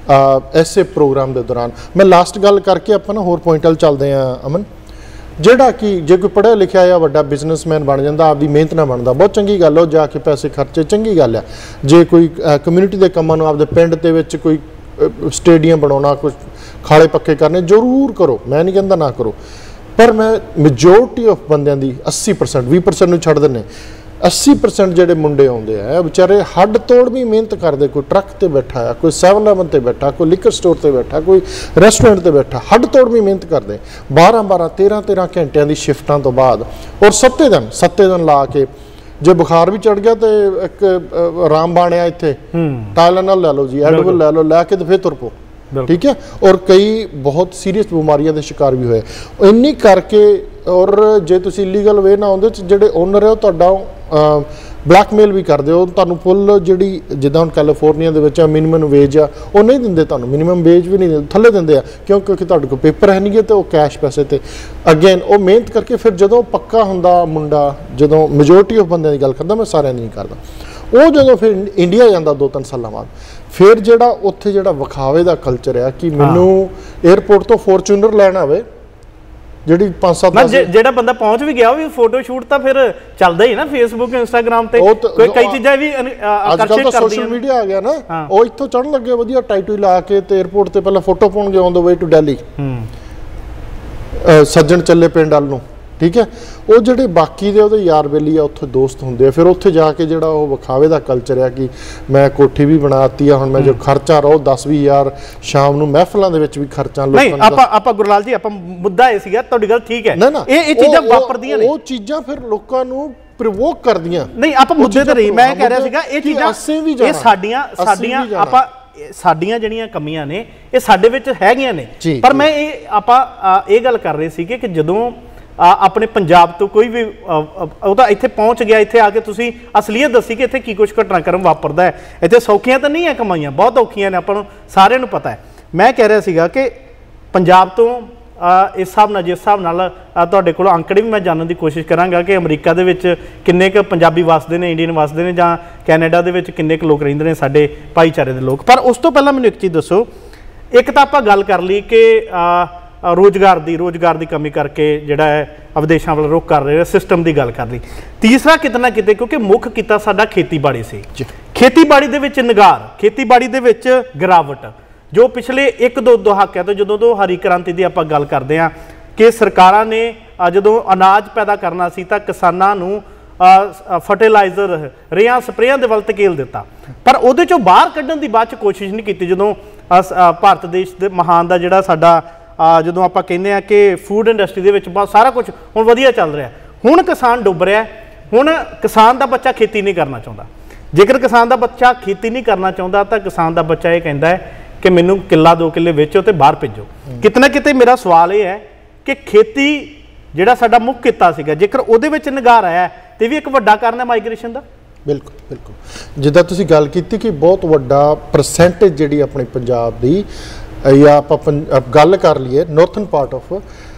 ਐਸੇ ਪ੍ਰੋਗਰਾਮ ਦੇ ਦੌਰਾਨ। ਮੈਂ ਲਾਸਟ ਗੱਲ ਕਰਕੇ ਆਪਾਂ ਨਾ ਹੋਰ ਪੁਆਇੰਟ ਵੱਲ ਚੱਲਦੇ ਹਾਂ ਅਮਨ। ਜਿਹੜਾ ਕਿ ਜੇ ਕੋਈ ਪੜ੍ਹਿਆ ਲਿਖਿਆ ਜਾਂ ਵੱਡਾ ਬਿਜ਼ਨਸਮੈਨ ਬਣ ਜਾਂਦਾ, ਆਪਦੀ ਮਿਹਨਤ ਨਾਲ ਬਣਦਾ, ਬਹੁਤ ਚੰਗੀ ਗੱਲ, ਉਹ ਜਾ ਕੇ ਪੈਸੇ ਖਰਚੇ, ਚੰਗੀ ਗੱਲ ਆ। ਜੇ ਕੋਈ ਕਮਿਊਨਿਟੀ ਦੇ ਕੰਮਾਂ ਨੂੰ ਆਪਦੇ ਪਿੰਡ ਦੇ ਵਿੱਚ ਕੋਈ ਸਟੇਡੀਅਮ ਬਣਾਉਣਾ, ਕੁਝ ਖਾਲੇ ਪੱਕੇ ਕਰਨੇ, ਜ਼ਰੂਰ ਕਰੋ, ਮੈਂ ਨਹੀਂ ਕਹਿੰਦਾ ਨਾ ਕਰੋ। ਪਰ ਮੈਂ ਮੈਜੋਰਟੀ ਆਫ ਬੰਦਿਆਂ ਦੀ ਅੱਸੀ ਪਰਸੈਂਟ ਵੀਹ ਪਰਸੈਂਟ ਨੂੰ ਛੱਡ ਦਿੰਦੇ, अस्सी परसेंट जोड़े मुंडे आते हैं बेचारे हड तोड़ भी मेहनत करते, कोई ट्रक से बैठा है, कोई सैवन इलेवन से बैठा, कोई लिकर स्टोर से बैठा, कोई रेस्टोरेंट से बैठा, हड तोड़ भी मेहनत करते बारह बारह तेरह तेरह घंटिया की शिफ्टों तो बाद और सत्ते दिन सत्ते दिन ला के जो बुखार भी चढ़ गया तो एक आराम बाणिया इतने टाइलनल लै लो जी, एडविल लै लो, लैके तो फिर तुर पो, ठीक है। और कई बहुत सीरीयस बीमारियों के शिकार भी होए इन्नी करके। और जे तुसी इलीगल वे ना आउंदे जेडे ओनर है तुहाडा ਬਲੈਕਮੇਲ ਵੀ ਕਰਦੇ ਹੋ ਤੁਹਾਨੂੰ ਫੁੱਲ ਜਿਹੜੀ ਜਿੱਦਾਂ ਹੁਣ ਕੈਲੀਫੋਰਨੀਆ ਦੇ ਵਿੱਚ ਆ ਮਿਨੀਮਮ ਵੇਜ ਆ ਉਹ ਨਹੀਂ ਦਿੰਦੇ ਤੁਹਾਨੂੰ ਮਿਨੀਮਮ ਵੇਜ ਵੀ ਨਹੀਂ ਦਿੰਦੇ ਥੱਲੇ ਦਿੰਦੇ ਆ ਕਿਉਂ ਕਿਉਂਕਿ ਤੁਹਾਡੇ ਕੋਲ ਪੇਪਰ ਹੈ ਨਹੀਂ ਤੇ ਉਹ ਕੈਸ਼ ਪੈਸੇ ਤੇ ਅਗੇਨ ਉਹ ਮਿਹਨਤ ਕਰਕੇ ਫਿਰ ਜਦੋਂ ਪੱਕਾ ਹੁੰਦਾ ਮੁੰਡਾ ਜਦੋਂ ਮੈਜੋਰਟੀ ਆਫ ਬੰਦਿਆਂ ਦੀ ਗੱਲ ਕਰਦਾ ਮੈਂ ਸਾਰਿਆਂ ਦੀ ਨਹੀਂ ਕਰਦਾ ਉਹ ਜਦੋਂ ਫਿਰ ਇੰਡੀਆ ਜਾਂਦਾ ਦੋ ਤਿੰਨ ਸਾਲਾਂ ਬਾਅਦ ਫਿਰ ਜਿਹੜਾ ਉੱਥੇ ਜਿਹੜਾ ਵਿਖਾਵੇ ਦਾ ਕਲਚਰ ਆ ਕਿ ਮੈਨੂੰ 에ਅਰਪੋਰਟ ਤੋਂ ਫੋਰਚੂਨਰ ਲੈਣ ਆਵੇ ਜਿਹੜੀ ਪੰਜ ਸੱਤ ਜਿਹੜਾ ਬੰਦਾ ਪਹੁੰਚ ਵੀ ਗਿਆ ਉਹ ਵੀ ਫੋਟੋ ਸ਼ੂਟ ਤਾਂ ਫਿਰ ਚੱਲਦਾ ਹੀ ਨਾ ਫੇਸਬੁੱਕ ਇੰਸਟਾਗ੍ਰਾਮ ਤੇ ਕੋਈ ਕਈ ਚੀਜ਼ਾਂ ਵੀ ਆਕਰਸ਼ਿਤ ਕਰਦੀਆਂ ਸੋਸ਼ਲ ਮੀਡੀਆ ਆ ਗਿਆ ਨਾ ਉਹ ਇੱਥੋਂ ਚੜਨ ਲੱਗੇ ਵਧੀਆ ਟਾਈਟੂ ਲਾ ਕੇ ਤੇ 에ਅਰਪੋਰਟ ਤੇ ਪਹਿਲਾਂ ਫੋਟੋ ਪਾਉਣਗੇ on the way to Delhi ਸੱਜਣ ਚੱਲੇ ਪਿੰਡ ਵੱਲ ਨੂੰ ਠੀਕ ਹੈ ਉਹ ਜਿਹੜੇ ਬਾਕੀ ਦੇ ਉਹਦੇ ਯਾਰ ਬੇਲੀ ਆ ਉੱਥੇ ਦੋਸਤ ਹੁੰਦੇ ਆ ਫਿਰ ਉੱਥੇ ਜਾ ਕੇ ਜਿਹੜਾ ਉਹ ਵਿਖਾਵੇ ਦਾ ਕਲਚਰ ਆ ਕਿ ਮੈਂ ਕੋਠੀ ਵੀ ਬਣਾਤੀ ਆ ਹੁਣ ਮੈਂ ਜੋ ਖਰਚਾ ਰੋ ਦਸ ਵੀਹ ਹਜ਼ਾਰ ਸ਼ਾਮ ਨੂੰ ਮਹਿਫਲਾਂ ਦੇ ਵਿੱਚ ਵੀ ਖਰਚਾ ਲੋਕਾਂ ਨਹੀਂ ਆਪਾਂ ਆਪਾਂ ਗੁਰਲਾਲ ਜੀ ਆਪਾਂ ਮੁੱਦਾ ਇਹ ਸੀਗਾ ਤੁਹਾਡੀ ਗੱਲ ਠੀਕ ਹੈ ਇਹ ਇਹ ਚੀਜ਼ਾਂ ਵਾਪਰਦੀਆਂ ਨੇ ਉਹ ਚੀਜ਼ਾਂ ਫਿਰ ਲੋਕਾਂ ਨੂੰ ਪ੍ਰਵੋਕ ਕਰਦੀਆਂ ਨਹੀਂ ਆਪਾਂ ਮੁੱਦੇ ਤੇ ਰਹੀ ਮੈਂ ਕਹਿ ਰਿਹਾ ਸੀਗਾ ਇਹ ਚੀਜ਼ਾਂ ਇਹ ਸਾਡੀਆਂ ਸਾਡੀਆਂ ਆਪਾਂ ਸਾਡੀਆਂ ਜਿਹੜੀਆਂ ਕਮੀਆਂ ਨੇ ਇਹ ਸਾਡੇ ਵਿੱਚ ਹੈਗੀਆਂ ਨੇ ਪਰ ਮੈਂ ਇਹ ਆਪਾਂ ਇਹ ਗੱਲ ਕਰ ਰਹੇ ਸੀਗੇ ਕਿ ਜਦੋਂ ਆਪਣੇ ਪੰਜਾਬ ਤੋਂ ਕੋਈ ਵੀ ਉਹ ਤਾਂ ਇੱਥੇ ਪਹੁੰਚ ਗਿਆ ਇੱਥੇ ਆ ਕੇ ਤੁਸੀਂ ਅਸਲੀਅਤ ਦੱਸੀ ਕਿ ਇੱਥੇ ਕੀ ਕੁਛ ਘਟਨਾਕ੍ਰਮ ਵਾਪਰਦਾ ਹੈ ਇੱਥੇ ਸੌਖੀਆਂ ਤਾਂ ਨਹੀਂ ਹੈ ਕਮਾਈਆਂ ਬਹੁਤ ਔਖੀਆਂ ਨੇ ਆਪਾਂ ਨੂੰ ਸਾਰਿਆਂ ਨੂੰ ਪਤਾ ਹੈ ਮੈਂ ਕਹਿ ਰਿਹਾ ਸੀਗਾ ਕਿ ਪੰਜਾਬ ਤੋਂ ਇਸ ਹਿਸਾਬ ਨਾਲ ਜਿਸ ਹਿਸਾਬ ਨਾਲ ਤੁਹਾਡੇ ਕੋਲ ਅੰਕੜੇ ਵੀ ਮੈਂ ਜਾਣਨ ਦੀ ਕੋਸ਼ਿਸ਼ ਕਰਾਂਗਾ ਕਿ ਅਮਰੀਕਾ ਦੇ ਵਿੱਚ ਕਿੰਨੇ ਕੁ ਪੰਜਾਬੀ ਵਸਦੇ ਨੇ ਇੰਡੀਅਨ ਵਸਦੇ ਨੇ ਜਾਂ ਕੈਨੇਡਾ ਦੇ ਵਿੱਚ ਕਿੰਨੇ ਕੁ ਲੋਕ ਰਹਿੰਦੇ ਨੇ ਸਾਡੇ ਭਾਈਚਾਰੇ ਦੇ ਲੋਕ ਪਰ ਉਸ ਤੋਂ ਪਹਿਲਾਂ ਮੈਨੂੰ ਇੱਕ ਚੀਜ਼ ਦੱਸੋ ਇੱਕ ਤਾਂ ਆਪਾਂ ਗੱਲ ਕਰ ਲਈ ਕਿ ਰੋਜ਼ਗਾਰ ਦੀ ਰੋਜ਼ਗਾਰ ਦੀ ਕਮੀ ਕਰਕੇ ਜਿਹੜਾ ਹੈ ਵਿਦੇਸ਼ਾਂ ਵੱਲ ਰੁਖ ਕਰ ਰਹੇ ਸਿਸਟਮ ਦੀ ਗੱਲ ਕਰ ਲਈ ਤੀਸਰਾ ਕਿਤੇ ਨਾ ਕਿਤੇ ਕਿਉਂਕਿ ਮੁੱਖ ਕਿੱਤਾ ਸਾਡਾ ਖੇਤੀਬਾੜੀ ਸੀ ਖੇਤੀਬਾੜੀ ਦੇ ਵਿੱਚ ਨਿਗਾਰ ਖੇਤੀਬਾੜੀ ਦੇ ਵਿੱਚ ਗਿਰਾਵਟ ਜੋ ਪਿਛਲੇ ਇੱਕ ਦੋ ਦਹਾਕਿਆਂ ਤੋਂ ਜਦੋਂ ਤੋਂ ਹਰੀ ਕ੍ਰਾਂਤੀ ਦੀ ਆਪਾਂ ਗੱਲ ਕਰਦੇ ਹਾਂ ਕਿ ਸਰਕਾਰਾਂ ਨੇ ਜਦੋਂ ਅਨਾਜ ਪੈਦਾ ਕਰਨਾ ਸੀ ਤਾਂ ਕਿਸਾਨਾਂ ਨੂੰ ਫਰਟੀਲਾਈਜ਼ਰ ਰੇਹਾਂ ਸਪਰੇਆਂ ਦੇ ਵੱਲ ਧਕੇਲ ਦਿੱਤਾ ਪਰ ਉਹਦੇ ਚੋਂ ਬਾਹਰ ਕੱਢਣ ਦੀ ਬਾਅਦ ਚ ਕੋਸ਼ਿਸ਼ ਨਹੀਂ ਕੀਤੀ ਜਦੋਂ ਭਾਰਤ ਦੇਸ਼ ਦੇ ਮਹਾਨ ਦਾ ਜਿਹੜਾ ਸਾਡਾ ਜਦੋਂ ਆਪਾਂ ਕਹਿੰਦੇ ਆ ਕਿ ਫੂਡ ਇੰਡਸਟਰੀ ਦੇ ਵਿੱਚ ਬਹੁਤ ਸਾਰਾ ਕੁਝ ਹੁਣ ਵਧੀਆ ਚੱਲ ਰਿਹਾ ਹੁਣ ਕਿਸਾਨ ਡੁੱਬ ਰਿਹਾ ਹੁਣ ਕਿਸਾਨ ਦਾ ਬੱਚਾ ਖੇਤੀ ਨਹੀਂ ਕਰਨਾ ਚਾਹੁੰਦਾ ਜੇਕਰ ਕਿਸਾਨ ਦਾ ਬੱਚਾ ਖੇਤੀ ਨਹੀਂ ਕਰਨਾ ਚਾਹੁੰਦਾ ਤਾਂ ਕਿਸਾਨ ਦਾ ਬੱਚਾ ਇਹ ਕਹਿੰਦਾ ਹੈ ਕਿ ਮੈਨੂੰ ਕਿੱਲਾ ਦੋ ਕਿੱਲੇ ਵੇਚੋ ਤੇ ਬਾਹਰ ਭੇਜੋ ਕਿਤੇ ਨਾ ਕਿਤੇ ਮੇਰਾ ਸਵਾਲ ਇਹ ਹੈ ਕਿ ਖੇਤੀ ਜਿਹੜਾ ਸਾਡਾ ਮੁੱਖ ਕਿੱਤਾ ਸੀਗਾ ਜੇਕਰ ਉਹਦੇ ਵਿੱਚ ਨਿਗਾਰ ਆਇਆ ਤੇ ਵੀ ਇੱਕ ਵੱਡਾ ਕਾਰਨ ਹੈ ਮਾਈਗ੍ਰੇਸ਼ਨ ਦਾ ਬਿਲਕੁਲ ਬਿਲਕੁਲ ਜਿੱਦਾਂ ਤੁਸੀਂ ਗੱਲ ਕੀਤੀ ਕਿ ਬਹੁਤ ਵੱਡਾ ਪਰਸੈਂਟੇਜ ਜਿਹੜੀ ਆਪਣੀ ਪੰਜਾਬ ਦੀ ਜਾਂ ਆਪਾਂ ਗੱਲ ਕਰ ਲਈਏ ਨਾਰਥਨ ਪਾਰਟ ਆਫ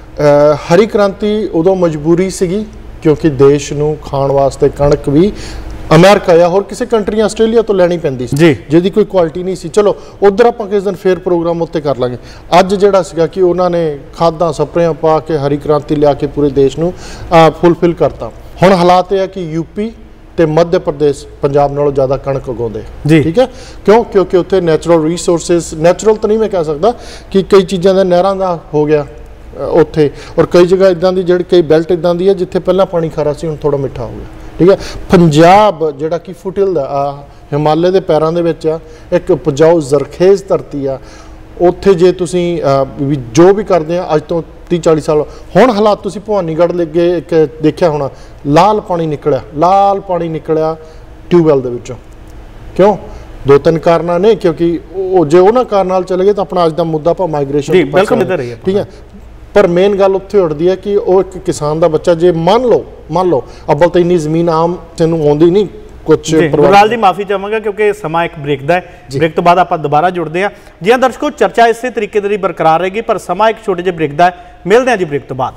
ਹਰੀ ਕ੍ਰਾਂਤੀ ਉਦੋਂ ਮਜਬੂਰੀ ਸੀਗੀ ਕਿਉਂਕਿ ਦੇਸ਼ ਨੂੰ ਖਾਣ ਵਾਸਤੇ ਕਣਕ ਵੀ ਅਮਰੀਕਾ ਜਾਂ ਹੋਰ ਕਿਸੇ ਕੰਟਰੀ ਆਸਟ੍ਰੇਲੀਆ ਤੋਂ ਲੈਣੀ ਪੈਂਦੀ ਸੀ ਜਿਹਦੀ ਕੋਈ ਕੁਆਲਿਟੀ ਨਹੀਂ ਸੀ ਚਲੋ ਉਧਰ ਆਪਾਂ ਕਿਸ ਦਿਨ ਫੇਰ ਪ੍ਰੋਗਰਾਮ ਉੱਤੇ ਕਰ ਲਾਂਗੇ ਅੱਜ ਜਿਹੜਾ ਸੀਗਾ ਕਿ ਉਹਨਾਂ ਨੇ ਖਾਦਾਂ ਸਪਰੇਆਂ ਪਾ ਕੇ ਹਰੀ ਕ੍ਰਾਂਤੀ ਲਿਆ ਕੇ ਪੂਰੇ ਦੇਸ਼ ਨੂੰ ਫੁੱਲਫਿਲ ਕਰਤਾ ਹੁਣ ਹਾਲਾਤ ਇਹ ਆ ਕਿ ਯੂਪੀ ਤੇ ਮੱਧ ਪ੍ਰਦੇਸ਼ ਪੰਜਾਬ ਨਾਲੋਂ ਜ਼ਿਆਦਾ ਕਣਕ ਉਗਾਉਂਦੇ ਠੀਕ ਹੈ ਕਿਉਂ ਕਿਉਂਕਿ ਉੱਥੇ ਨੈਚੁਰਲ ਰਿਸੋਰਸਿਸ ਨੈਚੁਰਲ ਤਾਂ ਨਹੀਂ ਮੈਂ ਕਹਿ ਸਕਦਾ ਕਿ ਕਈ ਚੀਜ਼ਾਂ ਦਾ ਨਹਿਰਾਂ ਦਾ ਹੋ ਗਿਆ ਉੱਥੇ ਔਰ ਕਈ ਜਗ੍ਹਾ ਇਦਾਂ ਦੀ ਜਿਹੜੀ ਕਈ ਬੈਲਟ ਇਦਾਂ ਦੀ ਹੈ ਜਿੱਥੇ ਪਹਿਲਾਂ ਪਾਣੀ ਖਾਰਾ ਸੀ ਹੁਣ ਥੋੜਾ ਮਿੱਠਾ ਹੋ ਗਿਆ ਠੀਕ ਹੈ ਪੰਜਾਬ ਜਿਹੜਾ ਕਿ ਫੁੱਟਹਿਲ ਦਾ ਆ ਹਿਮਾਲਯ ਦੇ ਪੈਰਾਂ ਦੇ ਵਿੱਚ ਆ ਇੱਕ ਉਪਜਾਊ ਜ਼ਰਖੇਜ਼ ਧਰਤੀ ਆ ਉੱਥੇ ਜੇ ਤੁਸੀਂ ਜੋ ਵੀ ਕਰਦੇ ਆ ਅੱਜ ਤੋਂ ਤੀਹ ਚਾਲੀ ਸਾਲ ਹੁਣ ਹਾਲਾਤ ਤੁਸੀਂ ਭਵਾਨੀਗੜ੍ਹ ਲੱਗੇ ਇੱਕ ਦੇਖਿਆ ਹੋਣਾ ਲਾਲ ਪਾਣੀ ਨਿਕਲਿਆ ਲਾਲ ਪਾਣੀ ਨਿਕਲਿਆ ਟਿਊਬਵੈਲ ਦੇ ਵਿੱਚੋਂ ਕਿਉਂ ਦੋ ਤਿੰਨ ਕਾਰਨਾਂ ਨੇ ਕਿਉਂਕਿ ਉਹ ਜੇ ਉਹਨਾਂ ਕਾਰਨ ਨਾਲ ਚਲੇ ਗਏ ਤਾਂ ਆਪਣਾ ਅੱਜ ਦਾ ਮੁੱਦਾ ਆਪਾਂ ਮਾਈਗ੍ਰੇਸ਼ਨ ਠੀਕ ਹੈ ਪਰ ਮੇਨ ਗੱਲ ਉੱਥੇ ਉੱਠਦੀ ਹੈ ਕਿ ਉਹ ਇੱਕ ਕਿਸਾਨ ਦਾ ਬੱਚਾ ਜੇ ਮੰਨ ਲਓ ਮੰਨ ਲਓ ਅੱਬਲ ਤਾਂ ਇੰਨੀ ਜ਼ਮੀਨ ਆਮ ਤੈਨੂੰ ਆਉਂਦੀ ਨਹੀਂ ਕੁਛ ਗੁਰਲਾਲ ਜੀ ਮਾਫੀ ਚਾਹਾਂਗਾ ਕਿਉਂਕਿ ਸਮਾਂ ਇੱਕ ਬ੍ਰੇਕ ਦਾ ਹੈ ਬ੍ਰੇਕ ਤੋਂ ਬਾਅਦ ਆਪਾਂ ਦੁਬਾਰਾ ਜੁੜਦੇ ਹਾਂ ਜੀ ਹਾਂ ਦਰਸ਼ਕੋ ਚਰਚਾ ਇਸੇ ਤਰੀਕੇ ਦੇ ਲਈ ਬਰਕਰਾਰ ਰਹੇਗੀ ਪਰ ਸਮਾਂ ਇੱਕ ਛੋਟੇ ਜਿਹੇ ਬ੍ਰੇਕ ਦਾ ਹੈ ਮਿਲਦੇ ਹਾਂ ਜੀ ਬ੍ਰੇਕ ਤੋਂ ਬਾਅਦ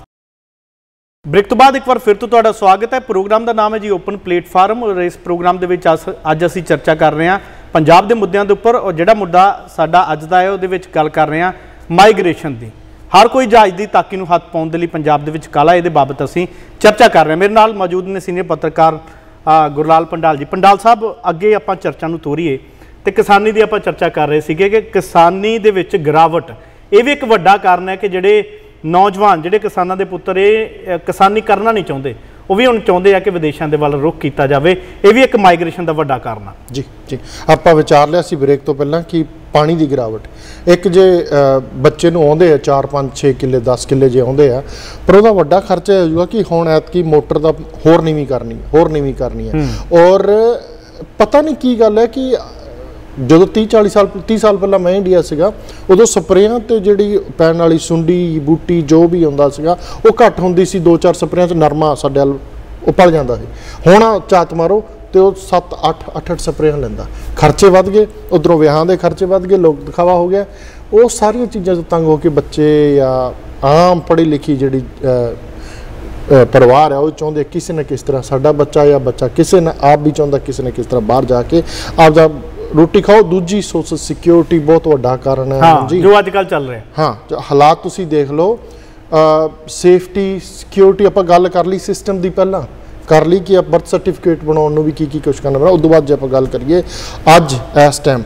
ਬ੍ਰੇਕ ਤੋਂ ਬਾਅਦ ਇੱਕ ਵਾਰ ਫਿਰ ਤੋਂ ਤੁਹਾਡਾ ਸਵਾਗਤ ਹੈ ਪ੍ਰੋਗਰਾਮ ਦਾ ਨਾਮ ਹੈ ਜੀ ਓਪਨ ਪਲੇਟਫਾਰਮ ਔਰ ਇਸ ਪ੍ਰੋਗਰਾਮ ਦੇ ਵਿੱਚ ਅੱਜ ਅਸੀਂ ਚਰਚਾ ਕਰ ਰਹੇ ਹਾਂ ਪੰਜਾਬ ਦੇ ਮੁੱਦਿਆਂ ਦੇ ਉੱਪਰ ਔਰ ਜਿਹੜਾ ਮੁੱਦਾ ਸਾਡਾ ਅੱਜ ਦਾ ਹੈ ਉਹਦੇ ਵਿੱਚ ਗੱਲ ਕਰ ਰਹੇ ਹਾਂ ਮਾਈਗ੍ਰੇਸ਼ਨ ਦੀ ਹਰ ਕੋਈ ਜਹਾਜ਼ ਦੀ ਤਾਕੀ ਨੂੰ ਹੱਥ ਪਾਉਣ ਦੇ ਲਈ ਪੰਜਾਬ ਦੇ ਵਿੱਚ ਕਾਲਾ ਇਹਦੇ ਬਾਬਤ ਅਸੀਂ ਚਰਚਾ ਕਰ ਰਹੇ ਹਾਂ ਮੇਰੇ ਨਾਲ ਮੌਜੂਦ ਨੇ ਸੀਨੀਅਰ ਪੱਤਰਕਾਰ ਗੁਰਲਾਲ ਪੰਡਾਲ ਜੀ ਪੰਡਾਲ ਸਾਹਿਬ ਅੱਗੇ ਆਪਾਂ ਚਰਚਾ ਨੂੰ ਤੋਰੀਏ ਤੇ ਕਿਸਾਨੀ ਦੀ ਆਪਾਂ ਚਰਚਾ ਕਰ ਰਹੇ ਸੀਗੇ ਕਿ ਕਿਸਾਨੀ ਦੇ ਵਿੱਚ ਗਿਰਾਵਟ ਇਹ ਵੀ ਇੱਕ ਵੱਡਾ ਕਾਰਨ ਹੈ ਕਿ ਜਿਹੜੇ ਨੌਜਵਾਨ ਜਿਹੜੇ ਕਿਸਾਨਾਂ ਦੇ ਪੁੱਤਰ ਇਹ ਕਿਸਾਨੀ ਕਰਨਾ ਨਹੀਂ ਚਾਹੁੰਦੇ ਉਹ ਵੀ ਹੁਣ ਚਾਹੁੰਦੇ ਆ ਕਿ ਵਿਦੇਸ਼ਾਂ ਦੇ ਵੱਲ ਰੁਖ ਕੀਤਾ ਜਾਵੇ ਇਹ ਵੀ ਇੱਕ ਮਾਈਗ੍ਰੇਸ਼ਨ ਦਾ ਵੱਡਾ ਕਾਰਨ ਆ ਜੀ ਜੀ ਆਪਾਂ ਵਿਚਾਰ ਲਿਆ ਸੀ ਬ੍ਰੇਕ ਤੋਂ ਪਹਿਲਾਂ ਕਿ ਪਾਣੀ ਦੀ ਗਿਰਾਵਟ ਇੱਕ ਜੇ ਬੱਚੇ ਨੂੰ ਆਉਂਦੇ ਆ ਚਾਰ ਪੰਜ ਛੇ ਕਿੱਲੇ ਦਸ ਕਿੱਲੇ ਜੇ ਆਉਂਦੇ ਆ ਪਰ ਉਹਦਾ ਵੱਡਾ ਖਰਚਾ ਹੋ ਜਾਊਗਾ ਕਿ ਹੁਣ ਐਤਕੀ ਮੋਟਰ ਦਾ ਹੋਰ ਨੀਵੀਂ ਕਰਨੀ ਹੋਰ ਨੀਵੀਂ ਕਰਨੀ ਹੈ ਔਰ ਪਤਾ ਨਹੀਂ ਕੀ ਗੱਲ ਹੈ ਕਿ ਜਦੋਂ ਤੀਹ ਚਾਲੀ ਸਾਲ ਤੀਹ ਸਾਲ ਪਹਿਲਾਂ ਮੈਂ ਇੰਡੀਆ ਸੀਗਾ ਉਦੋਂ ਸਪਰੇਆਂ ਤੇ ਜਿਹੜੀ ਪੈਣ ਵਾਲੀ ਸੁੰਡੀ ਬੂਟੀ ਜੋ ਵੀ ਆਉਂਦਾ ਸੀਗਾ ਉਹ ਘੱਟ ਹੁੰਦੀ ਸੀ ਦੋ ਚਾਰ ਸਪਰੇਆਂ 'ਚ ਨਰਮਾ ਸਾਡੇ ਵੱਲ ਉਹ ਪਲ ਜਾਂਦਾ ਸੀ ਹੁਣ ਝਾਤ ਮਾਰੋ तो वो सत्त अठ अठ अठ स्प्रेयां लैंदा, खर्चे वध गए, उधरों विआहां दे खर्चे वध गए, लोक दिखावा हो गया। वो सारियां चीज़ां तो तंग होकर बच्चे या आम पढ़ी लिखी जिहड़ी परिवार है वो चाहते किसी न किस तरह साडा बच्चा या बच्चा किसी ने आप भी चाहता किसी न किस तरह बाहर जाके आपदा रोटी खाओ। दूजी सोशल सिक्योरिटी बहुत वड्डा कारण है हाँ, जी जो आजकल चल रहे हाँ हालात तुसी देख लो। सेफ्टी सिक्योरिटी आप गल कर ली सिस्टम की पहला कर ली कि बर्थ सर्टिफिकेट बनाने भी की की कुछ करना पैना। उस तो बाद जो आप गल करिए अज इस टाइम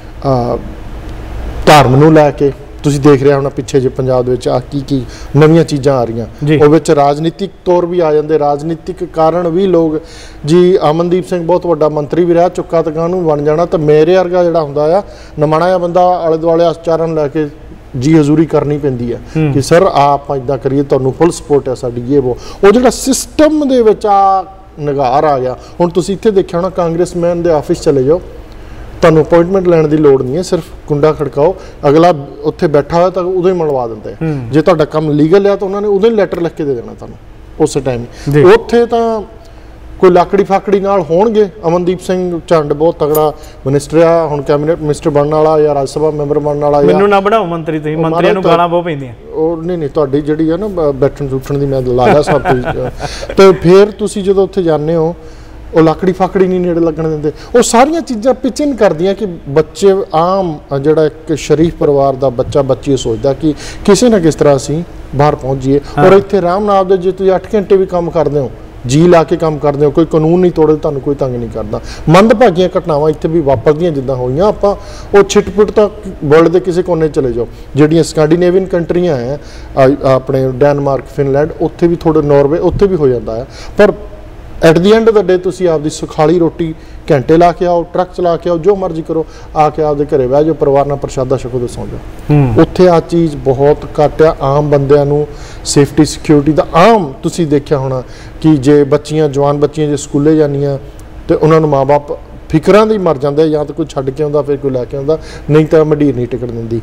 धर्म नूं लैके तुसीं देख रहे होना पिछे जे पंजाब दे आ की की नवीं चीज़ां आ रही वो राजनीतिक तौर भी आ जाते, राजनीतिक कारण भी लोग जी अमनदीप सिंह बहुत वड्डा मंत्री भी रह चुका तो कानून बन जाना तो मेरे वर्गा जिहड़ा हुंदा आ नमाणा जिहा बंदा आले दुआले अचारां लैके जी हजूरी करनी पैंदी है कि सर आप इदां करिए तुहानूं फुल सपोर्ट है साडी ये वो वो जिहड़ा सिस्टम दे विच आ निगार आ गया। हुण तुसीं इत्थे देखिआ होना कांग्रेसमैन दे ऑफिस चले जाओ तुहानूं अपॉइंटमेंट लैण की लोड़ नहीं है, सिर्फ कुंडा खड़काओ अगला उत्थे बैठा हो तो उदों ही मिलवा देंदे जे तुहाडा काम लीगल है तो उन्होंने उदों ही लैटर लिख के दे देना तुहानूं उस टाइम। उत्थे तां कोई लाकड़ी फाकड़ी नाल होणगे। अमनदीप सिंह झंड बहुत तगड़ा मिनिस्टर आ, हुण कैबिनेट मिनिस्टर बनने वाला या राज्य सभा मैंबर बनने वाला। मैनूं ना बनाओ मंत्री, तुसीं मंत्रियां नूं गालां बहुत पैंदियां। ਉਹ नहीं नहीं तुहाडी जिहड़ी है ना बैठण सुठण दी मैं ला लिया सब कुछ तो फिर तुसीं जदों उत्थे जांदे हो वो लाकड़ी फाकड़ी नहीं नेड़े लगन देंदे। वो सारियां चीज़ां पिचिन करदियां कि बच्चे आम जिहड़ा एक शरीफ परिवार का बच्चा बच्ची सोचदा कि किसी ना किस तरह असीं बाहर पहुँच जाइए। और इत्थे आराम नाल दे जे तुसीं अठ घंटे भी काम करदे हो जी ला के काम करते हो कोई कानून नहीं तोड़े तुहानूं कोई तंग नहीं करता। मंदभागीਆਂ घटनावां इत्थे भी वापरदियां जिद्दां होईयां आपां वो छिटपुट तक वर्ल्ड के किसी कोने चले जाओ जिहड़ियां स्कैंडिनेवियन कंट्रियां है अपने डेनमार्क फिनलैंड उत्थे भी थोड़े नॉर्वे उत्थे भी हो जाता है। पर at the end of the day तुसीं आपदी सुखाली रोटी घंटे ला के आओ ट्रक चला के आओ जो मर्जी करो आके आपदे घरे बह जाओ परिवार नाल प्रशादा छको ते सौ जाओ। उत्थे आ चीज़ बहुत घट आ। आम बंदियां नूं सेफ्टी सिक्योरिटी दा आम तुसीं देखिया होना कि जे बच्चियां जवान बच्चियां जे स्कूले जानियां तो उन्होंने माँ बाप फिकरां दे मर जांदे या तो कोई छड्ड के आउंदा फिर कोई लैके आउंदा नहीं तो मंडीर नहीं टिकट दिंदी।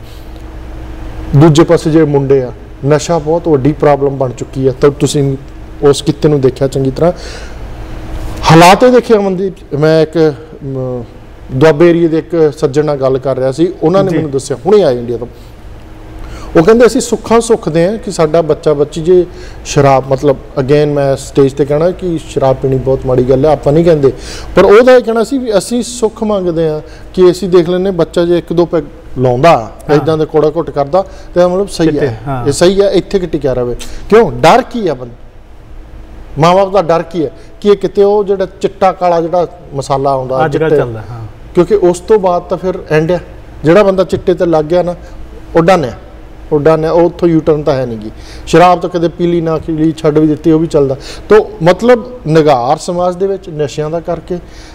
दूजे पासे जे मुंडे आ नशा बहुत वड्डी प्रॉब्लम बन चुकी है। तो तुसीं उस किते नूं देखिया चंगी तरह हालात देखे। अमनदीप मैं एक दुआबे एरिए के एक सज्जन नाल गल कर रहा सी उन्होंने मैनूं दस्सिया हुणे आए इंडिया तो वो कहते असीं सुखां सुखदे हैं कि साडा बच्चा बच्ची जे शराब मतलब अगेन मैं स्टेज पर कहना कि शराब पीनी बहुत माड़ी गल है आपां नहीं कहते पर ਉਹਦਾ ਇਹ कहना सी भी असीं सुख मंगते हैं कि असीं देख लैंदे बच्चा जे एक दो पैग लाउंदा इदां दे कोड़ा घुट करदा तो मतलब सही है ये सही है इत्थे कि टिकिया रहे। क्यों डर की है बंद माँ बाप का डर की है कि किते वो जिहड़ा चिट्टा काला जिहड़ा मसाला आउंदा चलदा क्योंकि उस तो बाद तो फिर एंड है जिहड़ा बंदा चिट्टे ते लग गया ना वो डन है वो डन है उत्थों यू टर्न तो है नहीं गी। शराब तो कदे पीली ना पीली छड्ड भी दित्ती वो भी चलदा। तो मतलब निगार समाज दे विच नशियां दा करके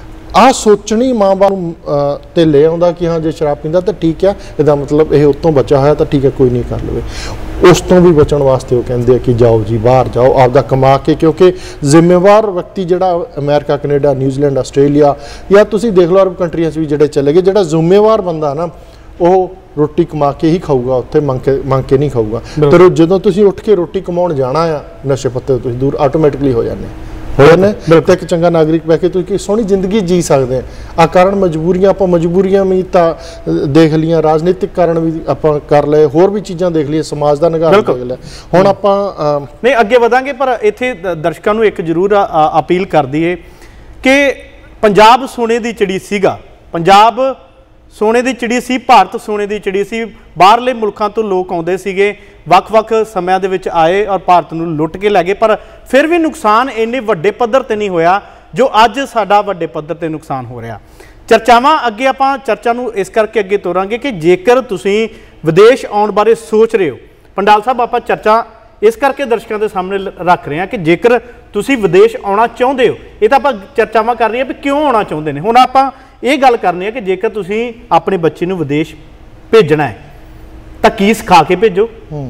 आ सोचनी माँ बाप ते ले आउंदा कि हाँ जे शराब पींदा तो ठीक है इहदा मतलब ये उत्तों बचा होया तो ठीक है कोई नहीं कर लवे। उस तो भी बचण वास्ते वो कहंदे कि जाओ जी बाहर जाओ आपदा कमा के क्योंकि जिम्मेवार व्यक्ति जिहड़ा अमेरिका कनेडा न्यूजीलैंड आस्ट्रेलिया या तुसीं देख लो अरब कंट्रियां भी जिहड़े चले गए जिहड़ा जिम्मेवार बंदा ना वो रोटी कमा के ही खाऊगा उत्थे मंग के मंग के नहीं खाऊगा। तो जदों तुसीं उठ के रोटी कमाउण जाना आ नशे पत्ते तुसीं दूर आटोमैटिकली हो जाने हो जाने तो एक चंगा नागरिक बह के तुसीं सोहनी जिंदगी जी सकते हैं। आ कारण मजबूरियां आपां मजबूरियां भी तां देख लियां राजनीतिक कारण भी आपां कर लए होर भी चीज़ां देख लिया समाज का निगाह देख लिया हुण आपां नहीं अगे वधांगे पर इत्थे दर्शकां नूं एक जरूर अपील कर दईए कि पंजाब सोने की चिड़ी सीगा पंजाब सोने की चिड़ी सी भारत सोने की चिड़ी सी बाहरले मुल्कों तो लोग आउंदे सीगे वख-वख समयां दे विच आए और भारत नूं लुट के लै गए पर फिर भी नुकसान इन्ने वड्डे पद्धर ते नहीं होया जो अज साडा वड्डे पद्धर ते नुकसान हो रहा। चर्चावां अगे आपां चर्चा नूं इस करके अगे तोरांगे कि जेकर तुसीं विदेश आउण बारे सोच रहे हो पंडाल साहब आपां चर्चा इस करके दर्शकों के सामने रख रहे हैं कि जेकर तुसीं विदेश आउणा चाहुंदे हो ये तो आपां चर्चावां कर रही है भी क्यों आउणा चाहुंदे ने हुण आपां ये गल करनी है कि जेकर तुसीं अपने बच्चे नूं विदेश भेजना है तो की सिखा के भेजो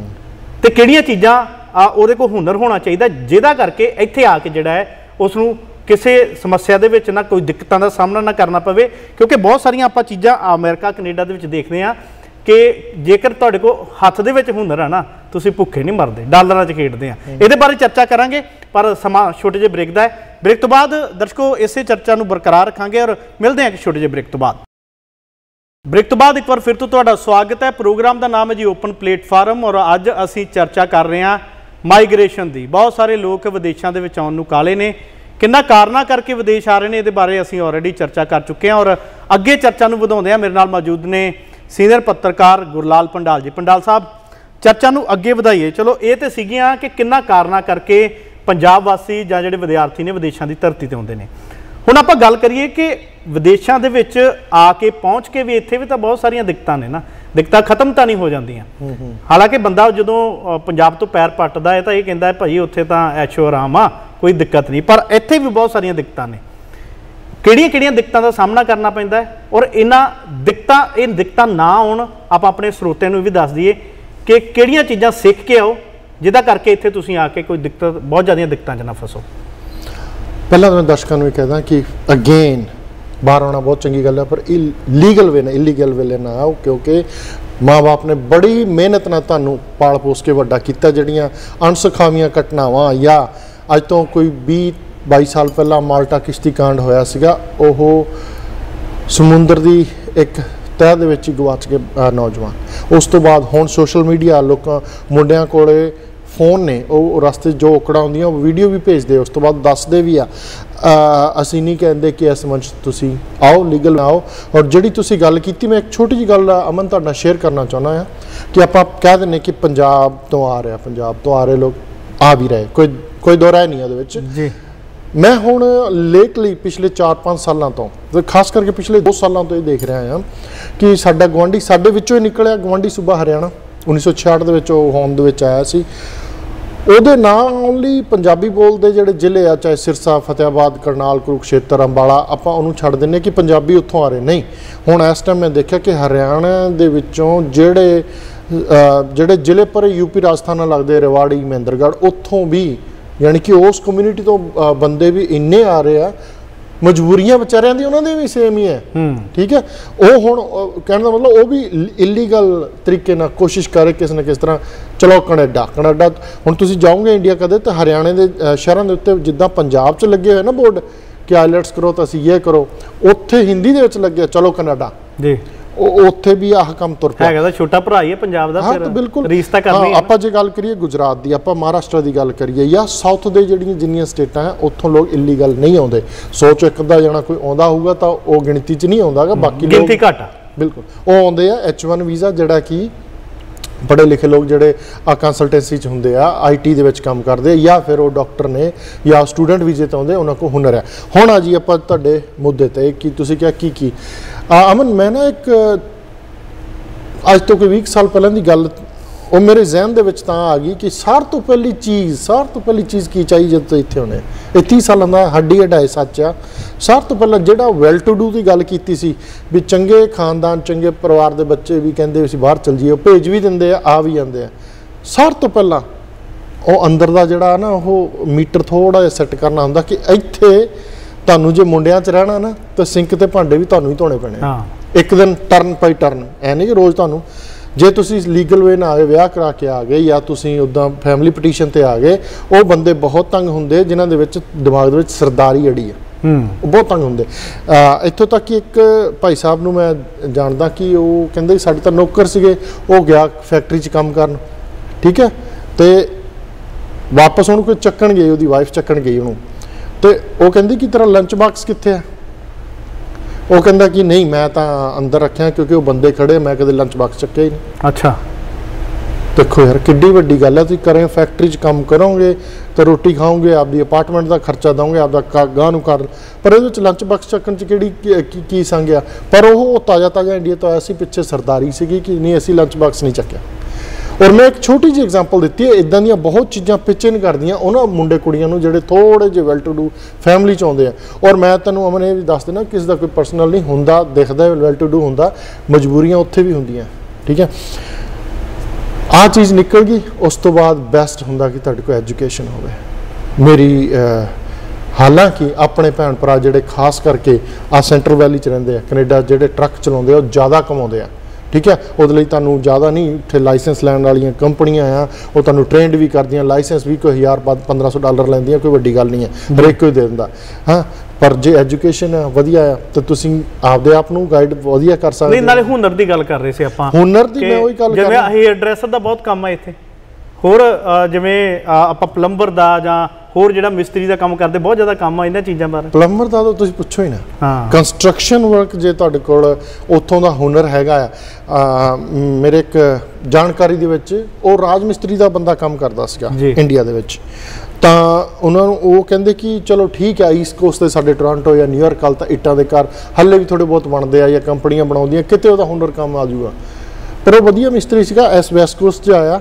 तो किहड़ियां चीज़ां उहदे कोल हुनर होना चाहिए जिहदा करके इत्थे आके जिहड़ा है उसनूं किसी समस्या दे विच ना कोई दिक्कतां दा सामना ना करना पवे। क्योंकि बहुत सारियां आपां चीज़ां अमेरिका कनेडा दे विच देखदे हां कि जेकर तुहाडे कोल हत्थ दे विच हुनर है ना तुसीं भुखे नहीं मरदे डॉलरां च खेडदे आ। इहदे बारे चर्चा करांगे पर समा छोटे जे ब्रेक दा है ब्रेक तो बाद दर्शकों इसे चर्चा नूं बरकरार रखांगे और मिलते हैं कि छोटे जे ब्रेक तो बाद। ब्रेक तो बाद एक बार फिर तो तुहाडा स्वागत है। प्रोग्राम का नाम है जी ओपन प्लेटफार्म और अज असी चर्चा कर रहे हैं माइग्रेशन की। बहुत सारे लोग विदेशों के विच आउण नूं काले ने, किन्ना कारणा करके विदेश आ रहे हैं, ये बारे असी ऑलरेडी चर्चा कर चुके हैं और अगे चर्चा नूं वधाउंदे आ मेरे नाल मौजूद ने सीनियर पत्रकार गुरलाल पंडाल जी। पंडाल साहब, चर्चा नूं अगे वधाइए। चलो ये तो सीगियां कि किन्ना कारणा करके पंजाब वासी जां जिहड़े विद्यार्थी ने विदेशों की धरती ते आउंदे ने। हुण आपां गल करिए कि विदेशों के विच आके पहुँच के भी इत्थे भी तो बहुत सारियां दिक्कतां ने ना, दिक्कतां खत्म तो नहीं हो जांदियां। हालांकि बंदा जदों पंजाब तो पैर पट्टदा है तो ये कहता है भाई उत्थे तां ऐशो आराम आ, कोई दिक्कत नहीं, पर इत्थे भी बहुत सारियां दिक्कतां ने। किहड़ियां किहड़ियां दिक्कतां दा सामना करना पैंदा है और इन्हां दिक्कतां ये दिक्कतां ना आउण आपां अपने स्रोतिਆਂ ਨੂੰ भी दस दईए कि किहड़ियां चीज़ां सीख के आओ जिहदा करके इत्थे तुसीं आके कोई दिक्कत बहुत ज़्यादा दिक्कतां च ना फसो। पहला तो मैं दर्शकों को कहदा कि अगेन बाहर आना बहुत चंगी गल है, पर लीगल वे ना इलीगल वे ना आओ, क्योंकि माँ बाप ने बड़ी मेहनत नाल तुहानूं पाल पोस के वड्डा कीता। जिहड़ियां अणसुखावीआं घटनावां या अज तो कोई बीस बाईस साल पहला माल्टा किश्ती कांड होया सीगा, ओह समुंदर दी एक तह दे विच गवाच के नौजवान। उस तो बाद हुण सोशल मीडिया लोकां मुंडियां कोले फोन ने, वो रस्ते जो औकड़ां आउंदियां वीडियो भी भेजदे, उस तो बाद दसदे भी आ। असीं नहीं कहते कि इस मंच तुसीं आओ लीगल आओ। और जिहड़ी तुसीं गल कीती, मैं एक छोटी जी गल अमन तुहाडे नाल शेयर करना चाहुंदा हां कि आपां कह दिंदे कि पंजाब तो आ रहा, पंजाब तो आ रहे लोग आ भी रहे, कोई कोई दो राय नहीं है उहदे विच जी। मैं हुण लेटली पिछले चार पाँच सालों तो खास करके पिछले दो सालों तो ये देख रहा हाँ कि साडा गवांढी साडे विचों ही निकलिया गवांढी सूबा हरियाणा उन्नीस सौ छियाठ दे विच होंद विच आया सी। ਉਹਦੇ ਨਾ ਓਨਲੀ ਪੰਜਾਬੀ ਬੋਲਦੇ ਜਿਹੜੇ ਜ਼ਿਲ੍ਹੇ ਆ, ਚਾਹੇ ਸਿਰਸਾ, ਫਤਿਆਬਾਦ, ਕਰਨਾਲ, ਕੁਰੂਕਸ਼ੇਤਰ, ਅੰਬਾਲਾ, ਆਪਾਂ ਉਹਨੂੰ ਛੱਡ ਦਿੰਦੇ ਕਿ ਪੰਜਾਬੀ ਉੱਥੋਂ ਆ ਰਹੇ ਨਹੀਂ। ਹੁਣ ਇਸ ਟਾਈਮ ਮੈਂ ਦੇਖਿਆ ਕਿ ਹਰਿਆਣਾ ਦੇ ਵਿੱਚੋਂ ਜਿਹੜੇ ਜਿਹੜੇ ਜ਼ਿਲ੍ਹੇ ਪਰ ਯੂਪੀ ਰਾਜਸਥਾਨ ਨਾਲ ਲੱਗਦੇ, ਰੇਵਾੜੀ, ਮਹਿੰਦਰਗੜ੍ਹ, ਉੱਥੋਂ ਵੀ ਯਾਨੀ ਕਿ ਉਸ ਕਮਿਊਨਿਟੀ ਤੋਂ ਬੰਦੇ ਵੀ ਇੰਨੇ ਆ ਰਹੇ ਆ। ਮਜਬੂਰੀਆਂ ਵਿਚਾਰਿਆਂ ਦੀ ਉਹਨਾਂ ਦੇ ਵੀ ਸੇਮ ਹੀ ਹੈ, ਠੀਕ ਹੈ। ਉਹ ਹੁਣ ਕਹਿਣ ਦਾ ਮਤਲਬ ਉਹ ਵੀ ਇਲੀਗਲ ਤਰੀਕੇ ਨਾਲ ਕੋਸ਼ਿਸ਼ ਕਰ ਰਹੇ ਕਿਸੇ ਨਾ ਕਿਸ ਤਰ੍ਹਾਂ। ਚਲੋ ਕੈਨੇਡਾ ਕੈਨੇਡਾ ਹੁਣ ਤੁਸੀਂ ਜਾਓਗੇ ਇੰਡੀਆ ਕਦੇ ਤਾਂ ਹਰਿਆਣੇ ਦੇ ਸ਼ਹਿਰਾਂ ਦੇ ਉੱਤੇ ਜਿੱਦਾਂ ਪੰਜਾਬ 'ਚ ਲੱਗੇ ਹੋਏ ਨਾ ਬੋਰਡ ਕਿ ਆਈਲੈਟਸ ਕਰੋ ਤਾਂ ਅਸੀਂ ਇਹ ਕਰੋ, ਉੱਥੇ ਹਿੰਦੀ ਦੇ ਵਿੱਚ ਲੱਗਿਆ ਚਲੋ ਕੈਨੇਡਾ ਜੀ। ਉੱਥੇ ਵੀ ਆਹ ਕੰਮ ਤੁਰ ਪਿਆ ਹੈਗਾ। ਛੋਟਾ ਭਰਾ ਹੀ ਹੈ ਪੰਜਾਬ ਦਾ, ਫਿਰ ਬਿਲਕੁਲ ਰੀਸ ਤਾਂ ਕਰਨੀ ਹੈ। ਆਪਾਂ ਜੇ ਗੱਲ ਕਰੀਏ ਗੁਜਰਾਤ ਦੀ, ਆਪਾਂ ਮਹਾਰਾਸ਼ਟਰ ਦੀ ਗੱਲ ਕਰੀਏ ਜਾਂ ਸਾਊਥ ਦੇ ਜਿਹੜੀਆਂ ਜਿੰਨੀਆਂ ਸਟੇਟਾਂ ਹੈ ਉੱਥੋਂ ਲੋਕ ਇਲੀਗਲ ਨਹੀਂ ਆਉਂਦੇ। ਸੌ ਚੋਂ ਇੱਕ ਅੱਧਾ ਜਣਾ ਕੋਈ ਆਉਂਦਾ ਹੋਊਗਾ ਤਾਂ ਉਹ ਗਿਣਤੀ 'ਚ ਨਹੀਂ ਆਉਂਦਾ ਗਾ, ਬਾਕੀ ਗਿਣਤੀ ਘੱਟ ਆ। ਬਿਲਕੁਲ ਉਹ ਆਉਂਦੇ ਆ ਐਚ ਵਨ ਵੀਜ਼ਾ, ਜਿਹੜਾ ਕਿ पढ़े लिखे लोग जोड़े आ कंसलटेंसी च होंगे आ, आई टी दे विच काम करते, या फिर वो डॉक्टर ने या स्टूडेंट वीजे तो आते, उन्होंने को हुनर है। हुण आ जी आपां तुहाडे मुद्दे ते कि तुसीं क्या की की आ, अमन मैं ना एक अज तो कोई बीस साल पहले की गल वो मेरे जहन दे विच तां आ गई कि सार तो पहली चीज़ सार तो पहली चीज़ की चाहिए जब तो इत्थे होने ये तीस सालों का हड्डी हड्डाए सच आ। सार तो पहला जिहड़ा वैल टू डू की गल कीती सी भी चंगे खानदान चंगे परिवार के बच्चे भी कहते असीं बाहर चल जाइए, भेज भी दिंदे आ, आ भी जाते हैं। सार तो पहला वो अंदर का जिहड़ा ना वो मीटर थोड़ा जिहा सैट करना हुंदा कि इत्थे तुहानूं जे मुंडियां च रहना ना तो सिंक ते भांडे भी तुहानूं ही धोने पैणे। एक दिन टर्न बाई टर्न ऐ नहीं कि रोज़ तुहानूं जे तुसीं लीगल वे ना आ गए, विआह करा के आ गए या तुसीं उदां फैमिली पटीशन ते आ गए, वो बंदे बहुत तंग हुंदे जिन्हां दे विच दिमाग दे विच सरदारी अड़ी है, वो बहुत तंग हुंदे। इत्थों तक कि एक भाई साहब नूं मैं जानदा कि वो कहंदे साडे तां नौकर सीगे, वो गया फैक्ट्री च काम करन, ठीक है, तो वापस उहनूं कोई चक्कण गई, उहदी वाइफ चक्कण गई उहनूं, तो वो कहंदी कि तेरा लंच बॉक्स कित्थे है? वो कहता कि नहीं मैं तो अंदर रखा क्योंकि वो बंदे खड़े, मैं कदे लंच बॉक्स चक्के ही नहीं। अच्छा देखो यार किड्डी वड्डी गल है, तुसीं करें फैक्ट्री च काम करोगे तो रोटी खाओगे, आपकी अपार्टमेंट का खर्चा दोगे, आपका गाह नूं कर, पर ये लंच बॉक्स चक्कन च किहड़ी की, की संग आ। पर वो ताज़ा ताज़ा इंडिया तो आया सी, पिछे सरदारी सी कि नहीं असीं लंच बॉक्स नहीं चक्या। और मैं एक छोटी जी एग्जाम्पल दी है, इदां दी बहुत चीज़ां पिछे नहीं करदियां उन्होंने मुंडे कुड़ियां नूं जिहड़े थोड़े जे वैल टू डू फैमिली च आउंदे आ। और मैं तैनूं अमन ये भी दस देना किसी का कोई परसनल नहीं हुंदा, दिखदा वैल टू डू हुंदा, मजबूरियां उत्थे भी हुंदियां, ठीक है। आ चीज़ निकल गई, उस तो बाद बेस्ट हुंदा कि तुहाडे कोल एजुकेशन होवे। मेरी हालांकि अपने भैन भरा जिहड़े खास करके आ सेंट्रल वैली च रहिंदे आ, कनेडा जिहड़े ट्रक चलाउंदे आ ज़्यादा कमाउंदे आ, ठीक है। वो तुहानूं ज़्यादा नहीं इत्थे लाइसेंस लैण वालियां कंपनियां आ, वो तुहानूं ट्रेंड भी करदियां, लाइसेंस भी कोई हज़ार पंद्रह सौ डॉलर लैंदियां, कोई वड्डी गल नहीं है, हरेक कोई दे दिंदा। हाँ, पर जे एजुकेशन है वधिया है तो तुसीं आपदे आप नूं गाइड वधिया कर सकदे। नहीं, नाले हुनर दी गल कर रहे सी आपां, हुनर दी मैं ओही गल जिवें हेयर ड्रेसर दा बहुत काम है इत्थे, होर जिवें आपां प्लंबर दा जां होर जिहड़ा मिस्त्री दा काम करदे, बहुत ज़्यादा काम आ इन्हां चीज़ां बारे। प्लंबर दा तां तुसीं पुछो ही ना। हाँ, कंस्ट्रक्शन वर्क जे तुहाडे कोल उत्थों दा हुनर हैगा आ, मेरे एक जानकारी दे विच ਉਹ ਰਾਜ ਮਿਸਤਰੀ ਦਾ ਬੰਦਾ ਕੰਮ ਕਰਦਾ ਸੀਗਾ ਇੰਡੀਆ ਦੇ ਵਿੱਚ, ਤਾਂ ਉਹਨਾਂ ਨੂੰ ਉਹ ਕਹਿੰਦੇ ਕਿ ਚਲੋ ਠੀਕ ਹੈ ਈਸਟ ਕੋਸਟ ਤੇ ਸਾਡੇ ਟੋਰਾਂਟੋ ਜਾਂ ਨਿਊਯਾਰਕ ਹਾਲ ਤਾਂ ਇੱਟਾਂ ਦੇ ਘਰ ਹੱਲੇ ਵੀ ਥੋੜੇ ਬਹੁਤ ਬਣਦੇ ਆ ਜਾਂ ਕੰਪਨੀਆਂ ਬਣਾਉਂਦੀਆਂ, ਕਿਤੇ ਉਹਦਾ ਹੁਨਰ ਕੰਮ ਆ ਜਾਊਗਾ। ਪਰ ਉਹ ਵਧੀਆ ਮਿਸਤਰੀ ਸੀਗਾ, ਇਸ ਵੈਸਟ ਕੋਸਟ 'ਚ ਆਇਆ,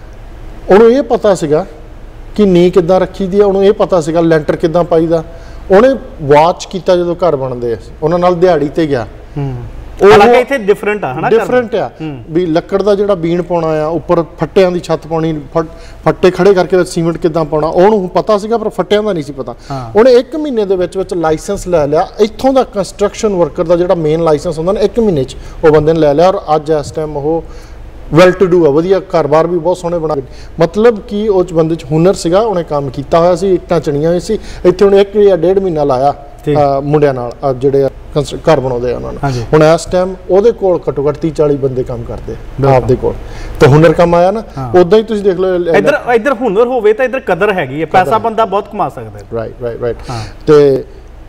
ਉਹਨੂੰ ਇਹ ਪਤਾ ਸੀਗਾ ਕਿ ਨੀ ਕਿੱਦਾਂ ਰੱਖੀ ਦੀ ਆ, ਉਹਨੂੰ ਇਹ ਪਤਾ ਸੀਗਾ ਲੈਂਟਰ ਕਿੱਦਾਂ ਪਾਈਦਾ। ਉਹਨੇ ਵਾਚ ਕੀਤਾ ਜਦੋਂ ਘਰ ਬਣਦੇ ਆ, ਉਹਨਾਂ ਨਾਲ ਦਿਹਾੜੀ ਤੇ ਗਿਆ। ਹਾਲਾਂਕਿ ਇੱਥੇ ਡਿਫਰੈਂਟ ਆ, ਹਨਾ ਡਿਫਰੈਂਟ ਆ ਵੀ ਲੱਕੜ ਦਾ ਜਿਹੜਾ ਬੀਣ ਪਾਉਣਾ ਆ, ਉੱਪਰ ਫੱਟਿਆਂ ਦੀ ਛੱਤ ਪਾਉਣੀ, ਫੱਟੇ ਖੜੇ ਕਰਕੇ ਸੀਮੈਂਟ ਕਿੱਦਾਂ ਪਾਉਣਾ, ਉਹਨੂੰ ਪਤਾ ਸੀਗਾ ਪਰ ਫੱਟਿਆਂ ਦਾ ਨਹੀਂ ਸੀ ਪਤਾ। ਉਹਨੇ ਇੱਕ ਮਹੀਨੇ ਦੇ ਵਿੱਚ ਵਿੱਚ ਲਾਇਸੈਂਸ ਲੈ ਲਿਆ। ਇੱਥੋਂ ਦਾ ਕੰਸਟਰਕਸ਼ਨ ਵਰਕਰ ਦਾ ਜਿਹੜਾ ਮੇਨ ਲਾਇਸੈਂਸ ਹੁੰਦਾ ਨਾ, ਇੱਕ ਮਹੀਨੇ 'ਚ ਉਹ ਬੰਦੇ ਨੇ ਲੈ ਲਿਆ, ਔਰ ਅੱਜ ਇਸ ਟਾਈਮ ਉਹ ਵੈਲ ਟੂ ਡੂ ਆ, ਵਧੀਆ ਘਰ-ਬਾਰ ਵੀ ਬਹੁਤ ਸੋਹਣੇ ਬਣਾ, ਮਤਲਬ ਕਿ ਉਸ ਬੰਦੇ 'ਚ ਹੁਨਰ ਸੀਗਾ, ਉਹਨੇ ਕੰਮ ਕੀਤਾ ਹੋਇਆ ਸੀ, ਇੱਟਾਂ ਚਣੀਆਂ ਹੋਈ ਸੀ। ਇੱਥੇ ਉਹਨੇ ਇੱਕ ਜਾਂ ਡੇਢ ਮਹੀਨਾ ਲਾਇਆ ਮੁੰਡਿਆਂ ਨਾਲ ਜਿਹੜੇ ਘਰ ਬਣਾਉਂਦੇ ਆ ਉਹਨਾਂ ਨੂੰ। ਹੁਣ ਇਸ ਟਾਈਮ ਉਹਦੇ ਕੋਲ ਘੱਟੋ ਘੱਟ ਤੀਹ ਚਾਲੀ ਬੰਦੇ ਕੰਮ ਕਰਦੇ ਆਪਦੇ ਕੋਲ, ਤੇ ਹੁਨਰ ਕੰਮ ਆਇਆ ਨਾ। ਉਦਾਂ ਹੀ ਤੁਸੀਂ ਦੇਖ ਲਓ, ਇੱਧਰ ਇੱਧਰ ਹੁਨਰ ਹੋਵੇ ਤਾਂ ਇੱਧਰ ਕਦਰ ਹੈਗੀ ਹੈ, ਪੈਸਾ ਬੰਦਾ ਬਹੁਤ ਕਮਾ ਸਕਦਾ ਹੈ। ਰਾਈਟ ਰਾਈਟ ਰਾਈਟ ਤੇ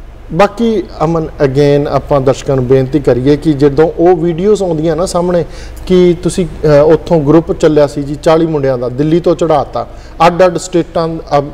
ਬਾਕੀ ਅਮਨ ਅਗੇਨ ਆਪਾਂ ਦਰਸ਼ਕਾਂ ਨੂੰ ਬੇਨਤੀ ਕਰੀਏ ਕਿ ਜਦੋਂ ਉਹ ਵੀਡੀਓਜ਼ ਆਉਂਦੀਆਂ ਨਾ ਸਾਹਮਣੇ ਕਿ ਤੁਸੀਂ ਉੱਥੋਂ ਗਰੁੱਪ ਚੱਲਿਆ ਸੀ ਜੀ ਚਾਲੀ ਮੁੰਡਿਆਂ ਦਾ, ਦਿੱਲੀ ਤੋਂ ਚੜਾਤਾ, ਅੱਡ ਅੱਡ ਸਟੇਟਾਂ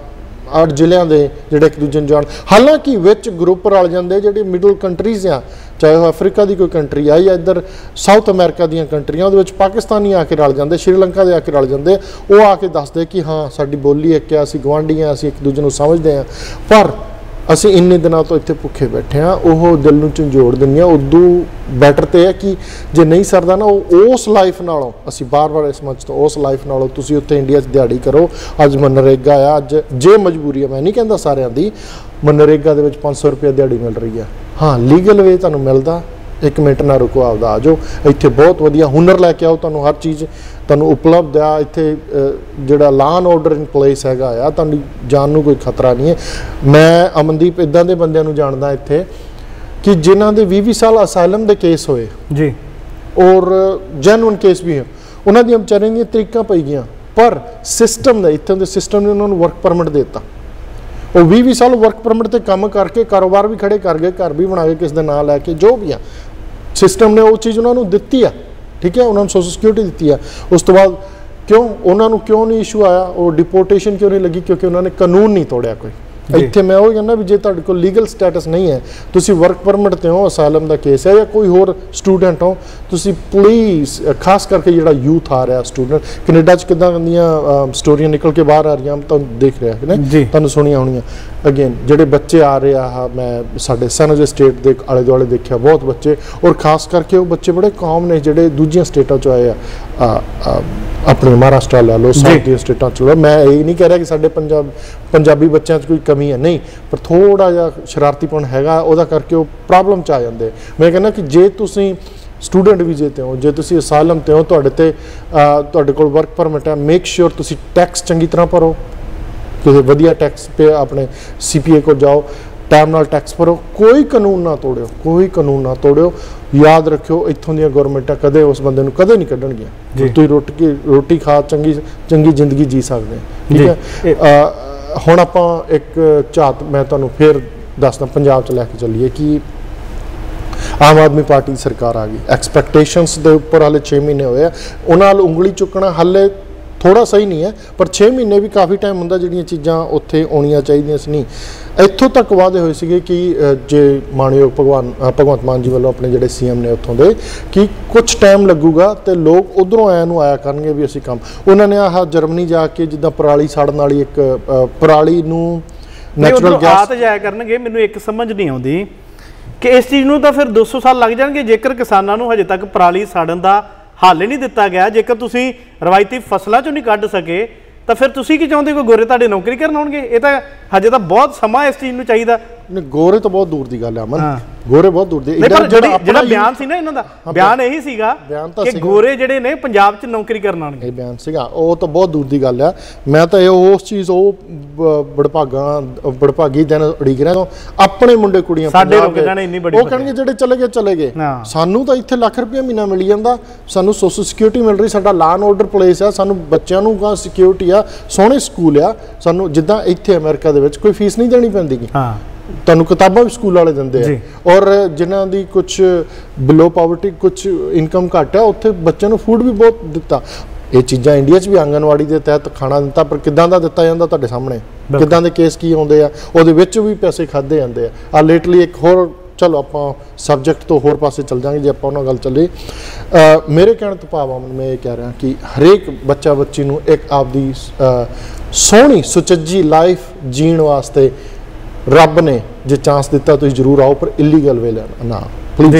ਅੱਠ ਜ਼ਿਲ੍ਹਿਆਂ ਦੇ ਜਿਹੜੇ ਇੱਕ ਦੂਜੇ ਨੂੰ ਜਾਣ, ਹਾਲਾਂਕਿ ਵਿੱਚ ਗਰੁੱਪ ਰਲ ਜਾਂਦੇ ਜਿਹੜੇ ਮਿਡਲ ਕੰਟਰੀਜ਼ ਆ, ਚਾਹੇ ਉਹ ਅਫਰੀਕਾ ਦੀ ਕੋਈ ਕੰਟਰੀ ਆ ਜਾਂ ਇੱਧਰ ਸਾਊਥ ਅਮਰੀਕਾ ਦੀਆਂ ਕੰਟਰੀਆਂ, ਉਹਦੇ ਵਿੱਚ ਪਾਕਿਸਤਾਨੀ ਆ ਕੇ ਰਲ ਜਾਂਦੇ, ਸ਼੍ਰੀਲੰਕਾ ਦੇ ਆ ਕੇ ਰਲ ਜਾਂਦੇ। ਉਹ ਆ ਕੇ ਦੱਸਦੇ ਕਿ ਹਾਂ ਸਾਡੀ ਬੋਲੀ ਇੱਕ ਆ, ਅਸੀਂ ਗੁਆਂਢੀ ਆ, ਅਸੀਂ ਇੱਕ ਦੂਜੇ ਨੂੰ ਸਮਝਦੇ ਹਾਂ, ਪਰ ਅਸੀਂ ਇੰਨੇ ਦਿਨਾਂ ਤੋਂ ਇੱਥੇ ਭੁੱਖੇ ਬੈਠੇ ਹਾਂ। ਉਹ ਦਿਲ ਨੂੰ ਝੰਜੋੜ ਦਿੰਦੀਆਂ। ਉਦੋਂ ਬੈਟਰ ਤੇ ਹੈ ਕਿ ਜੇ ਨਹੀਂ ਸਰਦਾ ਨਾ, ਉਹ ਉਸ ਲਾਈਫ ਨਾਲੋਂ, ਅਸੀਂ ਬਾਰ-ਬਾਰ ਇਸ ਮੰਚ ਤੋਂ, ਉਸ ਲਾਈਫ ਨਾਲੋਂ ਤੁਸੀਂ ਉੱਥੇ ਇੰਡੀਆ 'ਚ ਦਿਹਾੜੀ ਕਰੋ। ਅੱਜ ਮਨਰੇਗਾ ਆ, ਅੱਜ ਜੇ ਮਜਬੂਰੀ ਹੈ, ਮੈਂ ਨਹੀਂ ਕਹਿੰਦਾ ਸਾਰਿਆਂ ਦੀ, ਮਨਰੇਗਾ ਦੇ ਵਿੱਚ ਪੰਜ ਸੌ ਰੁਪਏ ਦਿਹਾੜੀ ਮਿਲ ਰਹੀ ਆ। ਹਾਂ, ਲੀਗਲ ਵੇ ਤੁਹਾਨੂੰ ਮਿਲਦਾ, ਇੱਕ ਮਿੰਟ ਨਾ ਰੁਕੋ, ਆਪਦਾ ਆ ਜਾਓ। ਇੱਥੇ ਬਹੁਤ ਵਧੀਆ ਹੁਨਰ ਲੈ ਕੇ ਆਓ, ਤੁਹਾਨੂੰ ਹਰ ਚੀਜ਼ ਤੁਹਾਨੂੰ ਉਪਲਬਧ ਆ। ਇੱਥੇ ਜਿਹੜਾ law and order in place ਹੈਗਾ ਆ, ਤੁਹਾਨੂੰ ਜਾਨ ਨੂੰ ਕੋਈ ਖਤਰਾ ਨਹੀਂ ਹੈ। ਮੈਂ ਅਮਨਦੀਪ ਇੱਦਾਂ ਦੇ ਬੰਦਿਆਂ ਨੂੰ ਜਾਣਦਾ ਇੱਥੇ ਕਿ ਜਿਨ੍ਹਾਂ ਦੇ ਵੀਹ ਵੀਹ ਸਾਲ ਅਸਾਈਲਮ ਦੇ ਕੇਸ ਹੋਏ ਜੀ, ਔਰ ਜੈਨੂਇਨ ਕੇਸ ਵੀ ਹੈ, ਉਹਨਾਂ ਦੀਆਂ ਵਿਚਾਰਿਆਂ ਦੀਆਂ ਤਰੀਕਾਂ ਪਈ ਗਈਆਂ, ਪਰ ਸਿਸਟਮ ਨੇ, ਇੱਥੋਂ ਦੇ ਸਿਸਟਮ ਨੇ ਉਹਨਾਂ ਨੂੰ ਵਰਕ ਪਰਮਿਟ ਦੇ ਦਿੱਤਾ। ਉਹ ਵੀਹ ਵੀਹ ਸਾਲ ਵਰਕ ਪਰਮਿਟ ਤੇ ਕੰਮ ਕਰਕੇ ਕਾਰੋਬਾਰ ਵੀ ਖੜੇ ਕਰ ਗਏ, ਘਰ ਵੀ ਬਣਾ ਕੇ ਕਿਸੇ ਦੇ ਨਾਂ ਲੈ ਕੇ, ਜੋ ਵੀ ਆ ਸਿਸਟਮ ਨੇ ਉਹ ਚੀਜ਼ ਉਹਨਾਂ ਨੂੰ ਦਿੱਤੀ ਆ। ਠੀਕ ਹੈ, ਉਹਨਾਂ ਨੂੰ ਸੋਸ਼ਲ ਸਿਕਿਉਰਿਟੀ ਦਿੱਤੀ ਆ। ਉਸ ਤੋਂ ਬਾਅਦ ਕਿਉਂ ਉਹਨਾਂ ਨੂੰ ਕਿਉਂ ਨਹੀਂ ਇਸ਼ੂ ਆਇਆ, ਉਹ ਡਿਪੋਰਟੇਸ਼ਨ ਕਿਉਂ ਨਹੀਂ ਲੱਗੀ? ਕਿਉਂਕਿ ਉਹਨਾਂ ਨੇ ਕਾਨੂੰਨ ਨਹੀਂ ਤੋੜਿਆ ਕੋਈ। ਇੱਥੇ ਮੈਂ ਉਹ ਕਹਿੰਦਾ ਵੀ ਜੇ ਤੁਹਾਡੇ ਕੋਲ ਲੀਗਲ ਸਟੇਟਸ ਨਹੀਂ ਹੈ, ਤੁਸੀਂ ਵਰਕ ਪਰਮਿਟ ਤੇ ਹੋ, ਅਸਾਈਲਮ ਦਾ ਕੇਸ ਹੈ ਜਾਂ ਕੋਈ ਹੋਰ ਸਟੂਡੈਂਟ ਹੋ, ਤੁਸੀਂ ਪਲੀਜ਼, ਖਾਸ ਕਰਕੇ ਜਿਹੜਾ ਯੂਥ ਆ ਰਿਹਾ ਸਟੂਡੈਂਟ, ਕੈਨੇਡਾ 'ਚ ਕਿੱਦਾਂ ਦੀਆਂ ਸਟੋਰੀਆਂ ਨਿਕਲ ਕੇ ਬਾਹਰ ਆ ਰਹੀਆਂ, ਤੁਹਾਨੂੰ ਦੇਖ ਰਿਹਾ ਕਿ ਨਹੀਂ, ਤੁਹਾਨੂੰ ਸੁਣੀਆਂ ਹੋਣੀਆਂ। ਅਗੇਨ ਜਿਹੜੇ ਬੱਚੇ ਆ ਰਹੇ ਆ, ਮੈਂ ਸਾਡੇ ਸੈਨੋਜੇ ਸਟੇਟ ਦੇ ਆਲੇ ਦੁਆਲੇ ਦੇਖਿਆ ਬਹੁਤ ਬੱਚੇ, ਔਰ ਖਾਸ ਕਰਕੇ ਉਹ ਬੱਚੇ ਬੜੇ ਕਾਮ ਨੇ ਜਿਹੜੇ ਦੂਜੀਆਂ ਸਟੇਟਾਂ 'ਚੋਂ ਆਏ ਆ, ਆਪਣੇ ਮਹਾਰਾਸ਼ਟਰ ਲੈ ਲਓ, ਸਾਊਥ ਦੀਆਂ ਸਟੇਟਾਂ 'ਚੋਂ। ਮੈਂ ਇਹ ਨਹੀਂ ਕਹਿ ਰਿਹਾ ਕਿ ਸਾਡੇ ਪੰਜਾਬ ਪੰਜਾਬੀ ਬੱਚਿਆਂ 'ਚ ਕੋਈ ਕਮੀ ਹੈ, ਨਹੀਂ, ਪਰ ਥੋੜ੍ਹਾ ਜਿਹਾ ਸ਼ਰਾਰਤੀਪਣ ਹੈਗਾ, ਉਹਦਾ ਕਰਕੇ ਉਹ ਪ੍ਰੋਬਲਮ 'ਚ ਆ ਜਾਂਦੇ। ਮੈਂ ਕਹਿੰਦਾ ਕਿ ਜੇ ਤੁਸੀਂ ਸਟੂਡੈਂਟ ਵੀਜ਼ੇ 'ਤੇ ਹੋ, ਜੇ ਤੁਸੀਂ ਅਸਾਈਲਮ 'ਤੇ ਹੋ, ਤੁਹਾਡੇ 'ਤੇ ਤੁਹਾਡੇ ਕੋਲ ਵਰਕ ਪਰਮਿਟ ਹੈ, ਮੇਕ ਸ਼ੋਰ ਤੁਸੀਂ ਟੈਕਸ ਚੰਗੀ ਤਰ੍ਹਾਂ ਭਰੋ, ਕਿਸੇ ਵਧੀਆ ਟੈਕਸ ਪੇ ਆਪਣੇ ਸੀ ਪੀ ਏ ਕੋਲ ਜਾਓ, ਟਾਈਮ ਨਾਲ ਟੈਕਸ ਭਰੋ, ਕੋਈ ਕਾਨੂੰਨ ਨਾ ਤੋੜਿਓ, ਕੋਈ ਕਾਨੂੰਨ ਨਾ ਤੋੜਿਓ। ਯਾਦ ਰੱਖਿਓ, ਇੱਥੋਂ ਦੀਆਂ ਗੌਰਮੈਂਟਾਂ ਕਦੇ ਉਸ ਬੰਦੇ ਨੂੰ ਕਦੇ ਨਹੀਂ ਕੱਢਣਗੀਆਂ। ਤੁਸੀਂ ਰੋਟੀ ਰੋਟੀ ਖਾ ਚੰਗੀ ਚੰਗੀ ਜ਼ਿੰਦਗੀ ਜੀ ਸਕਦੇ ਹੋ। ਠੀਕ ਹੈ, ਹੁਣ ਆਪਾਂ ਇੱਕ ਝਾਤ ਮੈਂ ਤੁਹਾਨੂੰ ਫਿਰ ਦੱਸਦਾ, ਪੰਜਾਬ 'ਚ ਲੈ ਕੇ ਚੱਲੀਏ ਕਿ ਆਮ ਆਦਮੀ ਪਾਰਟੀ ਦੀ ਸਰਕਾਰ ਆ ਗਈ। ਐਕਸਪੈਕਟੇਸ਼ਨਸ ਦੇ ਉੱਪਰ ਹਾਲੇ ਛੇ ਮਹੀਨੇ ਹੋਏ ਆ, ਉਹਨਾਂ ਨਾਲ ਉਂਗਲੀ ਚੁੱਕਣਾ ਹਾਲੇ ਥੋੜਾ ਸਹੀ ਨਹੀਂ ਹੈ, ਪਰ ਛੇ ਮਹੀਨੇ ਵੀ ਕਾਫੀ ਟਾਈਮ ਹੁੰਦਾ ਜਿਹੜੀਆਂ ਚੀਜ਼ਾਂ ਉੱਥੇ ਆਉਣੀਆਂ ਚਾਹੀਦੀਆਂ ਸੀ ਨਹੀਂ। ਇੱਥੋਂ ਤੱਕ ਵਾਅਦੇ ਹੋਏ ਸੀਗੇ ਕਿ ਜੇ ਮਾਣਯੋਗ ਭਗਵਾਨ ਭਗਵੰਤ ਮਾਨ ਜੀ ਵੱਲੋਂ ਆਪਣੇ ਜਿਹੜੇ ਸੀ ਐਮ ਨੇ ਉੱਥੋਂ ਦੇ, ਕਿ ਕੁਛ ਟਾਈਮ ਲੱਗੂਗਾ ਤੇ ਲੋਕ ਉਧਰੋਂ ਆਇਆ ਨੂੰ ਆਇਆ ਕਰਨਗੇ ਵੀ ਅਸੀਂ ਕੰਮ। ਉਹਨਾਂ ਨੇ ਆਹ ਜਰਮਨੀ ਜਾ ਕੇ ਜਿੱਦਾਂ ਪਰਾਲੀ ਸਾੜਨ ਵਾਲੀ ਇੱਕ ਪਰਾਲੀ ਨੂੰ ਨੈਚੁਰਲ ਗੈਸ ਆ ਤੇ ਜਾਇਆ ਕਰਨਗੇ। ਮੈਨੂੰ ਇੱਕ ਸਮਝ ਨਹੀਂ ਆਉਂਦੀ ਕਿ ਇਸ ਚੀਜ਼ ਨੂੰ ਤਾਂ ਫਿਰ ਦੋ ਸੌ ਸਾਲ ਲੱਗ ਜਾਣਗੇ ਜੇਕਰ ਕਿਸਾਨਾਂ ਨੂੰ ਹਜੇ ਤੱਕ ਪਰਾਲੀ ਸਾੜਨ ਦਾ ਹੱਲ ਹੀ ਨਹੀਂ ਦਿੱਤਾ ਗਿਆ। ਜੇਕਰ ਤੁਸੀਂ ਰਵਾਇਤੀ ਫਸਲਾਂ 'ਚੋਂ ਨਹੀਂ ਕੱਢ ਸਕੇ ਤਾਂ ਫਿਰ ਤੁਸੀਂ ਕੀ ਚਾਹੁੰਦੇ, ਕੋਈ ਗੋਰੇ ਤੁਹਾਡੇ ਨੌਕਰੀ ਕਰਨ ਆਉਣਗੇ? ਇਹ ਤਾਂ ਹਜੇ ਤਾਂ ਬਹੁਤ ਸਮਾਂ ਇਸ ਚੀਜ਼ ਨੂੰ ਚਾਹੀਦਾ। ਨਹੀਂ ਗੋਰੇ ਤਾਂ ਬਹੁਤ ਦੂਰ ਦੀ ਗੱਲ ਹੈ ਅਮਨ, ਹਾਂ। ਗੋਰੇ ਬਹੁਤ ਦੂਰ ਦੀ। ਨਹੀਂ ਪਰ ਜਿਹੜਾ ਜਿਹੜਾ ਬਿਆਨ ਸੀ ਨਾ ਇਹਨਾਂ ਦਾ, ਬਿਆਨ ਇਹੀ ਸੀਗਾ ਕਿ ਗੋਰੇ ਜਿਹੜੇ ਨੇ ਪੰਜਾਬ 'ਚ ਨੌਕਰੀ ਕਰਨ ਆਉਣਗੇ। ਇਹ ਬਿਆਨ ਸੀਗਾ, ਉਹ ਤਾਂ ਬਹੁਤ ਦੂਰ ਦੀ ਗੱਲ ਆ। ਮੈਂ ਤਾਂ ਇਹ ਉਸ ਚੀਜ਼ ਉਹ ਬੜਭਾਗਾ ਬੜਭਾਗੀ ਦਿਨ ਉਡੀਕ ਰਿਹਾ, ਆਪਣੇ ਮੁੰਡੇ ਕੁੜੀਆਂ ਸਾਡੇ ਰੁਕ ਜਾਣੇ ਇੰਨੀ ਬੜੀ, ਉਹ ਕਹਿਣਗੇ ਜਿਹੜੇ ਚਲੇ ਗਏ ਚਲੇ ਗਏ। ਸਾਨੂੰ ਤਾਂ ਇੱਥੇ ਲੱਖ ਰੁਪਇਆ ਮਹੀਨਾ ਮਿਲੀ ਜਾਂਦਾ, ਸਾਨੂੰ ਸੋਸ਼ਲ ਸਿਕਿਉਰਿਟੀ ਮਿਲ ਰਹੀ, ਸਾਡਾ ਲਾਅ ਐਂਡ ਆਰਡਰ ਪਲੇਸ ਆ, ਸਾਨੂੰ ਬੱਚਿਆਂ ਨੂੰ ਗਾ ਸਿਕਿਉਰਿਟੀ ਆ, ਸੋਹਣੇ ਸਕੂਲ ਆ, ਸਾਨੂੰ ਜਿੱਦਾਂ ਇੱਥੇ ਅਮਰੀਕਾ ਦੇ ਵਿੱਚ ਕੋਈ ਫੀਸ ਨਹੀਂ ਦੇਣੀ ਪੈਂਦੀ ਗੀ। ਹਾਂ, ਤੁਹਾਨੂੰ ਕਿਤਾਬਾਂ ਵੀ ਸਕੂਲ ਵਾਲੇ ਦਿੰਦੇ ਆ, ਔਰ ਜਿਨ੍ਹਾਂ ਦੀ ਕੁਛ ਬਿਲੋ ਪਾਵਰਟੀ ਕੁਛ ਇਨਕਮ ਘੱਟ ਆ, ਉੱਥੇ ਬੱਚਿਆਂ ਨੂੰ ਫੂਡ ਵੀ ਬਹੁਤ ਦਿੱਤਾ। ਇਹ ਚੀਜ਼ਾਂ ਇੰਡੀਆ 'ਚ ਵੀ ਆਂਗਨਵਾੜੀ ਦੇ ਤਹਿਤ ਖਾਣਾ ਦਿੱਤਾ, ਪਰ ਕਿੱਦਾਂ ਦਾ ਦਿੱਤਾ ਜਾਂਦਾ ਤੁਹਾਡੇ ਸਾਹਮਣੇ, ਕਿੱਦਾਂ ਦੇ ਕੇਸ ਕੀ ਆਉਂਦੇ ਆ, ਉਹਦੇ ਵਿੱਚ ਵੀ ਪੈਸੇ ਖਾਦੇ ਜਾਂਦੇ ਆ। ਆ ਲੇਟਲੀ ਇੱਕ ਹੋਰ, ਚਲੋ ਆਪਾਂ ਸਬਜੈਕਟ ਤੋਂ ਹੋਰ ਪਾਸੇ ਚੱਲ ਜਾਵਾਂਗੇ ਜੇ ਆਪਾਂ ਉਹਨਾਂ ਗੱਲ ਚੱਲੇ। ਮੇਰੇ ਕਹਿਣ ਤੋਂ ਭਾਵ ਮੈਂ ਇਹ ਕਹਿ ਰਿਹਾ ਕਿ ਹਰੇਕ ਬੱਚਾ ਬੱਚੀ ਨੂੰ ਇੱਕ ਆਪਦੀ ਸੋਹਣੀ ਸੁਚੱਜੀ ਲਾਈਫ ਜੀਣ ਵਾਸਤੇ ਰੱਬ ਨੇ ਜੇ ਚਾਂਸ ਦਿੱਤਾ, ਤੁਸੀਂ ਜ਼ਰੂਰ ਆਓ, ਪਰ ਇਲੀਗਲ ਵੇ ਨਾ ਪਲੀਜ਼।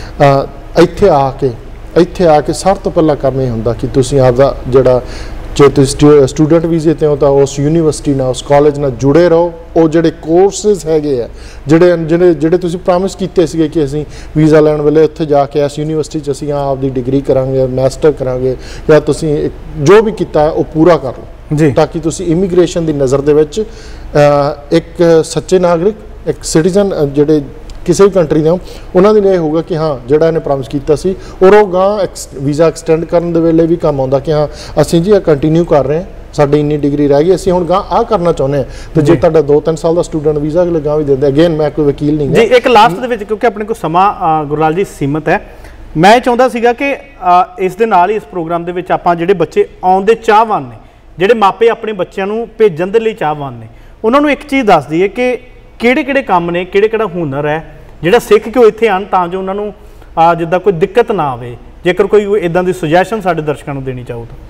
ਇੱਥੇ ਆ ਕੇ ਇੱਥੇ ਆ ਕੇ ਸਭ ਤੋਂ ਪਹਿਲਾਂ ਕੰਮ ਇਹ ਹੁੰਦਾ ਕਿ ਤੁਸੀਂ ਆਪਦਾ ਜਿਹੜਾ, ਜੇ ਤੁਸੀਂ ਸਟੂਡੈਂਟ ਵੀਜ਼ੇ 'ਤੇ ਹੋ ਤਾਂ ਉਸ ਯੂਨੀਵਰਸਿਟੀ ਨਾਲ, ਉਸ ਕਾਲਜ ਨਾਲ ਜੁੜੇ ਰਹੋ। ਉਹ ਜਿਹੜੇ ਕੋਰਸਿਸ ਹੈਗੇ ਆ, ਜਿਹੜੇ ਜਿਹੜੇ ਜਿਹੜੇ ਤੁਸੀਂ ਪ੍ਰੋਮਿਸ ਕੀਤੇ ਸੀਗੇ ਕਿ ਅਸੀਂ ਵੀਜ਼ਾ ਲੈਣ ਵੇਲੇ ਉੱਥੇ ਜਾ ਕੇ ਇਸ ਯੂਨੀਵਰਸਿਟੀ 'ਚ ਅਸੀਂ ਆਪਦੀ ਡਿਗਰੀ ਕਰਾਂਗੇ, ਮਾਸਟਰ ਕਰਾਂਗੇ, ਜਾਂ ਤੁਸੀਂ ਜੋ ਵੀ ਕੀਤਾ ਉਹ ਪੂਰਾ ਕਰ ਲਓ ਜੀ, ਤਾਂ ਕਿ ਤੁਸੀਂ ਇਮੀਗ੍ਰੇਸ਼ਨ ਦੀ ਨਜ਼ਰ ਦੇ ਵਿੱਚ ਇੱਕ ਸੱਚੇ ਨਾਗਰਿਕ, ਇੱਕ ਸਿਟੀਜ਼ਨ ਜਿਹੜੇ ਕਿਸੇ ਵੀ ਕੰਟਰੀ ਦੇ ਹੋ, ਉਹਨਾਂ ਦੇ ਲਈ ਇਹ ਹੋਊਗਾ ਕਿ ਹਾਂ ਜਿਹੜਾ ਇਹਨੇ ਪ੍ਰੋਮਿਸ ਕੀਤਾ ਸੀ, ਔਰ ਉਹ ਗਾਂ ਵੀਜ਼ਾ ਐਕਸਟੈਂਡ ਕਰਨ ਦੇ ਵੇਲੇ ਵੀ ਕੰਮ ਆਉਂਦਾ ਕਿ ਹਾਂ ਅਸੀਂ ਜੀ ਇਹ ਕੰਟੀਨਿਊ ਕਰ ਰਹੇ ਹਾਂ, ਸਾਡੀ ਇੰਨੀ ਡਿਗਰੀ ਰਹਿ ਗਈ, ਅਸੀਂ ਹੁਣ ਗਾਂ ਆਹ ਕਰਨਾ ਚਾਹੁੰਦੇ ਹਾਂ। ਤੇ ਜੇ ਤੁਹਾਡਾ ਦੋ ਤਿੰਨ ਸਾਲ ਦਾ ਸਟੂਡੈਂਟ ਵੀਜ਼ਾ ਅਗਲੇ ਗਾਂ ਵੀ ਦਿੰਦੇ, ਅਗੇਨ ਮੈਂ ਕੋਈ ਵਕੀਲ ਨਹੀਂ ਜੀ। ਇੱਕ ਲਾਸਟ ਦੇ ਵਿੱਚ, ਕਿਉਂਕਿ ਆਪਣੇ ਕੋਲ ਸਮਾਂ ਗੁਰਲਾਲ ਜੀ ਸੀਮਤ ਹੈ, ਮੈਂ ਚਾਹੁੰਦਾ ਸੀਗਾ ਕਿ ਇਸ ਦੇ ਨਾਲ ਹੀ ਇਸ ਪ੍ਰੋਗਰਾਮ ਦੇ ਵਿੱਚ ਆਪਾਂ ਜਿਹੜੇ ਬੱਚੇ ਆਉਣ ਦੇ ਚਾਹਵਾਨ ਨੇ, ਜਿਹੜੇ ਮਾਪੇ ਆਪਣੇ ਬੱਚਿਆਂ ਨੂੰ ਭੇਜਣ ਦੇ ਲਈ ਚਾਹਵਾਨ ਨੇ, ਉਹਨਾਂ ਨੂੰ ਇੱਕ ਚੀਜ਼ ਦੱਸ ਦਈਏ ਕਿ ਕਿਹੜੇ ਕਿਹੜੇ ਕੰਮ ਨੇ, ਕਿਹੜੇ ਕਿਹੜਾ ਹੁਨਰ ਹੈ ਜਿਹੜਾ ਸਿੱਖ ਕੇ ਉਹ ਇੱਥੇ ਆਉਣ, ਤਾਂ ਜੋ ਉਹਨਾਂ ਨੂੰ ਜਿੱਦਾਂ ਕੋਈ ਦਿੱਕਤ ਨਾ ਆਵੇ। ਜੇਕਰ ਕੋਈ ਇਦਾਂ ਦੀ ਸੁਜੈਸ਼ਨ ਸਾਡੇ ਦਰਸ਼ਕਾਂ ਨੂੰ ਦੇਣੀ ਚਾਹੋ ਤਾਂ।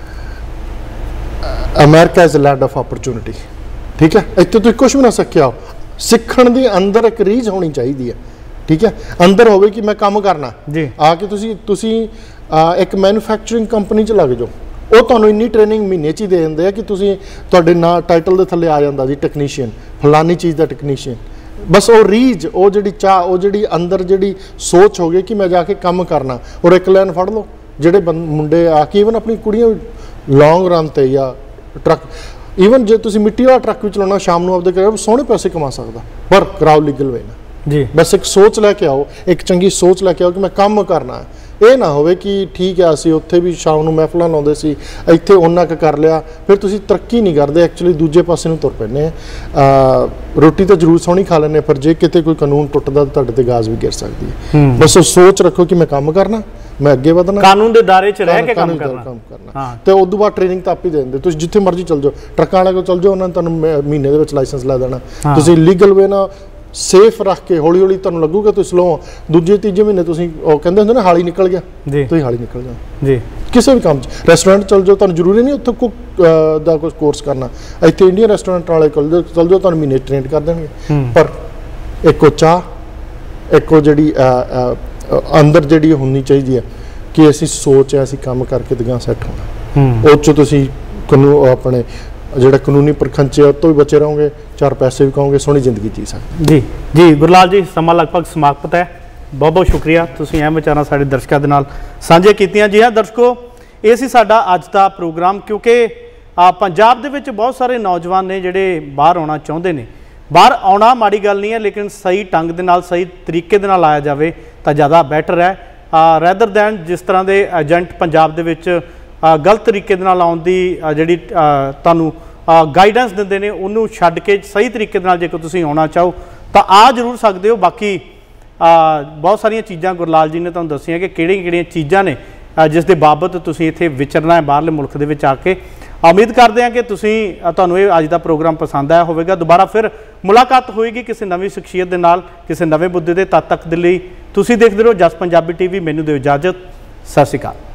America is a land of opportunity, ਠੀਕ ਹੈ। ਇੱਥੇ ਤੁਸੀਂ ਕੁਝ ਵੀ ਨਾ ਸਿੱਖਿਆ ਹੋ, ਸਿੱਖਣ ਦੀ ਅੰਦਰ ਇੱਕ ਰੀਝ ਹੋਣੀ ਚਾਹੀਦੀ ਹੈ, ਠੀਕ ਹੈ। ਅੰਦਰ ਹੋਵੇ ਕਿ ਮੈਂ ਕੰਮ ਕਰਨਾ ਜੀ। ਆ ਕੇ ਤੁਸੀਂ ਤੁਸੀਂ ਇੱਕ ਮੈਨੂਫੈਕਚਰਿੰਗ ਕੰਪਨੀ 'ਚ ਲੱਗ ਜਾਓ, ਉਹ ਤੁਹਾਨੂੰ ਇੰਨੀ ਟ੍ਰੇਨਿੰਗ ਮਹੀਨੇ 'ਚ ਹੀ ਦੇ ਦਿੰਦੇ ਆ ਕਿ ਤੁਸੀਂ, ਤੁਹਾਡੇ ਨਾਂ ਟਾਈਟਲ ਦੇ ਥੱਲੇ ਆ ਜਾਂਦਾ ਜੀ ਟੈਕਨੀਸ਼ੀਅਨ, ਫਲਾਨੀ ਚੀਜ਼ ਦਾ ਟੈਕਨੀਸ਼ੀਅਨ। ਬਸ ਉਹ ਰੀਝ, ਉਹ ਜਿਹੜੀ ਚਾਹ, ਉਹ ਜਿਹੜੀ ਅੰਦਰ ਜਿਹੜੀ ਸੋਚ ਹੋ ਗਈ ਕਿ ਮੈਂ ਜਾ ਕੇ ਕੰਮ ਕਰਨਾ, ਔਰ ਇੱਕ ਲਾਈਨ ਫੜ ਲਓ। ਜਿਹੜੇ ਮੁੰਡੇ ਆ ਕੇ ਈਵਨ ਆਪਣੀ ਕੁੜੀਆਂ ਲੌਂਗ ਰਨ 'ਤੇ ਜਾਂ ਟਰੱਕ, ਈਵਨ ਜੇ ਤੁਸੀਂ ਮਿੱਟੀ ਵਾਲਾ ਟਰੱਕ ਵੀ ਚਲਾਉਣਾ ਸ਼ਾਮ ਨੂੰ ਆਪਦੇ ਘਰ, ਸੋਹਣੇ ਪੈਸੇ ਕਮਾ ਸਕਦਾ, ਪਰ ਕਰਾਓ ਲੀਗਲ ਵੇ ਨਾ ਜੀ। ਬਸ ਇੱਕ ਸੋਚ ਲੈ ਕੇ ਆਓ, ਇੱਕ ਚੰਗੀ ਸੋਚ ਲੈ ਕੇ ਆਓ ਕਿ ਮੈਂ ਕੰਮ ਕਰਨਾ ਹੈ। ਇਹ ਨਾ ਹੋਵੇ ਕਿ ਠੀਕ ਹੈ ਅਸੀਂ ਉੱਥੇ ਵੀ ਸ਼ਾਮ ਨੂੰ ਮਹਿਫਲਾਂ ਲਾਉਂਦੇ ਸੀ, ਇੱਥੇ ਉਹਨਾਂ ਕੁ ਕਰ ਲਿਆ, ਫਿਰ ਤੁਸੀਂ ਤਰੱਕੀ ਨਹੀਂ ਕਰਦੇ, ਐਕਚੁਅਲੀ ਦੂਜੇ ਪਾਸੇ ਨੂੰ ਤੁਰ ਪੈਂਦੇ ਆ। ਰੋਟੀ ਤਾਂ ਜ਼ਰੂਰ ਸੋਹਣੀ ਖਾ ਲੈਂਦੇ, ਪਰ ਜੇ ਕਿਤੇ ਕੋਈ ਕਾਨੂੰਨ ਟੁੱਟਦਾ ਤਾਂ ਤੁਹਾਡੇ ਤੇ ਗਾਜ਼ ਵੀ ਗਿਰ ਸਕਦੀ ਹੈ। ਬਸ ਉਹ ਸੋਚ ਰੱਖੋ ਕਿ ਮੈਂ ਕੰਮ ਕਰਨਾ, ਮੈਂ ਅੱਗੇ ਵਧਣਾ, ਕਾਨੂੰਨ ਦੇ ਦਾਇਰੇ 'ਚ ਰਹਿ ਕੇ ਕੰਮ ਕਰਨਾ ਕਰਨਾ ਤੇ ਉਸ ਤੋਂ ਬਾਅਦ ਟ੍ਰੇਨਿੰਗ ਤਾਂ ਆਪ ਹੀ ਦੇ ਦਿੰਦੇ। ਤੁਸੀਂ ਜਿੱਥੇ ਮਰਜ਼ੀ ਚੱਲ ਜਾਓ, ਟਰੱਕਾਂ ਵਾਲੇ ਕੋਲ ਚੱਲ ਜਾਓ, ਉਹਨਾਂ ਨੇ ਤੁਹਾਨੂੰ ਮਹੀਨੇ ਦੇ ਵਿੱਚ ਲਾਇਸੈਂਸ ਲੈ ਦੇਣਾ। ਤੁਸੀਂ ਲੀਗਲ ਵੇ ਨਾਲ ਸੇਫ ਰੱਖ ਕੇ ਹੌਲੀ ਹੌਲੀ ਤੁਹਾਨੂੰ ਲੱਗੂਗਾ ਤੁਸੀਂ ਸਲੋ, ਦੂਜੇ ਤੀਜੇ ਮਹੀਨੇ ਤੁਸੀਂ ਉਹ ਕਹਿੰਦੇ ਹੁੰਦੇ ਨਾ ਹਾਲੀ ਨਿਕਲ ਗਿਆ, ਤੁਸੀਂ ਹਾਲੀ ਨਿਕਲ ਜਾਓ ਜੀ। ਕਿਸੇ ਵੀ ਕੰਮ 'ਚ, ਰੈਸਟੋਰੈਂਟ ਚੱਲ ਜਾਓ, ਤੁਹਾਨੂੰ ਜ਼ਰੂਰੀ ਨਹੀਂ ਉੱਥੇ ਕੁੱਕ ਦਾ ਕੋਈ ਕੋਰਸ ਕਰਨਾ। ਇੱਥੇ ਇੰਡੀਅਨ ਰੈਸਟੋਰੈਂਟ ਵਾਲੇ ਕੋਲ ਚੱਲ ਜਾਓ, ਤੁਹਾਨੂੰ ਮਹੀਨੇ ਟ੍ਰੇਨ ਕਰ ਦੇਣਗੇ। ਪਰ ਇੱਕੋ ਚਾਹ, ਇੱਕੋ ਜਿਹੜੀ ਅੰਦਰ ਜਿਹੜੀ ਹੋਣੀ ਚਾਹੀਦੀ ਹੈ ਕਿ ਅਸੀਂ ਸੋਚ ਹੈ ਅਸੀਂ ਕੰਮ ਕਰਕੇ ਦਗਾਂ ਸੈੱਟ ਹੋਣਾ, ਉਹ 'ਚੋਂ ਤੁਸੀਂ ਕਾਨੂੰਨ ਆਪਣੇ ਜਿਹੜਾ ਕਾਨੂੰਨੀ ਪਰਖੰਚੇ ਉਹ ਤੋਂ ਵੀ ਬਚੇ ਰਹੋਗੇ, ਚਾਰ ਪੈਸੇ ਵੀ ਕਹੋਗੇ, ਸੋਹਣੀ ਜ਼ਿੰਦਗੀ ਜੀ ਸਕਦੇ ਜੀ। ਜੀ ਗੁਰਲਾਲ ਜੀ, ਸਮਾਂ ਲਗਭਗ ਸਮਾਪਤ ਹੈ, ਬਹੁਤ ਬਹੁਤ ਸ਼ੁਕਰੀਆ, ਤੁਸੀਂ ਇਹ ਵਿਚਾਰਾਂ ਸਾਡੇ ਦਰਸ਼ਕਾਂ ਦੇ ਨਾਲ ਸਾਂਝੇ ਕੀਤੀਆਂ। ਜੀ ਹਾਂ ਦਰਸ਼ਕੋ, ਇਹ ਸੀ ਸਾਡਾ ਅੱਜ ਦਾ ਪ੍ਰੋਗਰਾਮ, ਕਿਉਂਕਿ ਪੰਜਾਬ ਦੇ ਵਿੱਚ ਬਹੁਤ ਸਾਰੇ ਨੌਜਵਾਨ ਨੇ ਜਿਹੜੇ ਬਾਹਰ ਆਉਣਾ ਚਾਹੁੰਦੇ ਨੇ। ਬਾਹਰ ਆਉਣਾ ਮਾੜੀ ਗੱਲ ਨਹੀਂ ਹੈ, ਲੇਕਿਨ ਸਹੀ ਢੰਗ ਦੇ ਨਾਲ, ਸਹੀ ਤਰੀਕੇ ਦੇ ਨਾਲ ਆਇਆ ਜਾਵੇ ਤਾਂ ਜ਼ਿਆਦਾ ਬੈਟਰ ਹੈ, ਰੈਦਰ ਦੈਨ ਜਿਸ ਤਰ੍ਹਾਂ ਦੇ ਏਜੰਟ ਪੰਜਾਬ ਦੇ ਵਿੱਚ ਗਲਤ ਤਰੀਕੇ ਦੇ ਨਾਲ ਆਉਣ ਦੀ ਜਿਹੜੀ ਤੁਹਾਨੂੰ ਗਾਈਡੈਂਸ ਦਿੰਦੇ ਨੇ, ਉਹਨੂੰ ਛੱਡ ਕੇ ਸਹੀ ਤਰੀਕੇ ਦੇ ਨਾਲ ਜੇਕਰ ਤੁਸੀਂ ਆਉਣਾ ਚਾਹੋ ਤਾਂ ਆ ਜ਼ਰੂਰ ਸਕਦੇ ਹੋ। ਬਾਕੀ ਬਹੁਤ ਸਾਰੀਆਂ ਚੀਜ਼ਾਂ ਗੁਰਲਾਲ ਜੀ ਨੇ ਤੁਹਾਨੂੰ ਦੱਸੀਆਂ ਕਿ ਕਿਹੜੀਆਂ ਕਿਹੜੀਆਂ ਚੀਜ਼ਾਂ ਨੇ ਜਿਸ ਦੇ ਬਾਬਤ ਤੁਸੀਂ ਇੱਥੇ ਵਿਚਰਨਾ ਹੈ ਬਾਹਰਲੇ ਮੁਲਕ ਦੇ ਵਿੱਚ ਆ ਕੇ। ਉਮੀਦ ਕਰਦੇ ਹਾਂ ਕਿ ਤੁਸੀਂ ਤੁਹਾਨੂੰ ਇਹ ਅੱਜ ਦਾ ਪ੍ਰੋਗਰਾਮ ਪਸੰਦ ਆਇਆ ਹੋਵੇਗਾ। ਦੁਬਾਰਾ ਫਿਰ ਮੁਲਾਕਾਤ ਹੋਏਗੀ ਕਿਸੇ ਨਵੀਂ ਸ਼ਖਸੀਅਤ ਦੇ ਨਾਲ, ਕਿਸੇ ਨਵੇਂ ਮੁੱਦੇ ਦੇ। ਤਦ ਤੱਕ ਦੇ ਲਈ ਤੁਸੀਂ ਦੇਖਦੇ ਰਹੋ ਜਸ ਪੰਜਾਬੀ ਟੀਵੀ। ਮੈਨੂੰ ਦਿਓ ਇਜਾਜ਼ਤ, ਸਤਿ ਸ਼੍ਰੀ ਅਕਾਲ।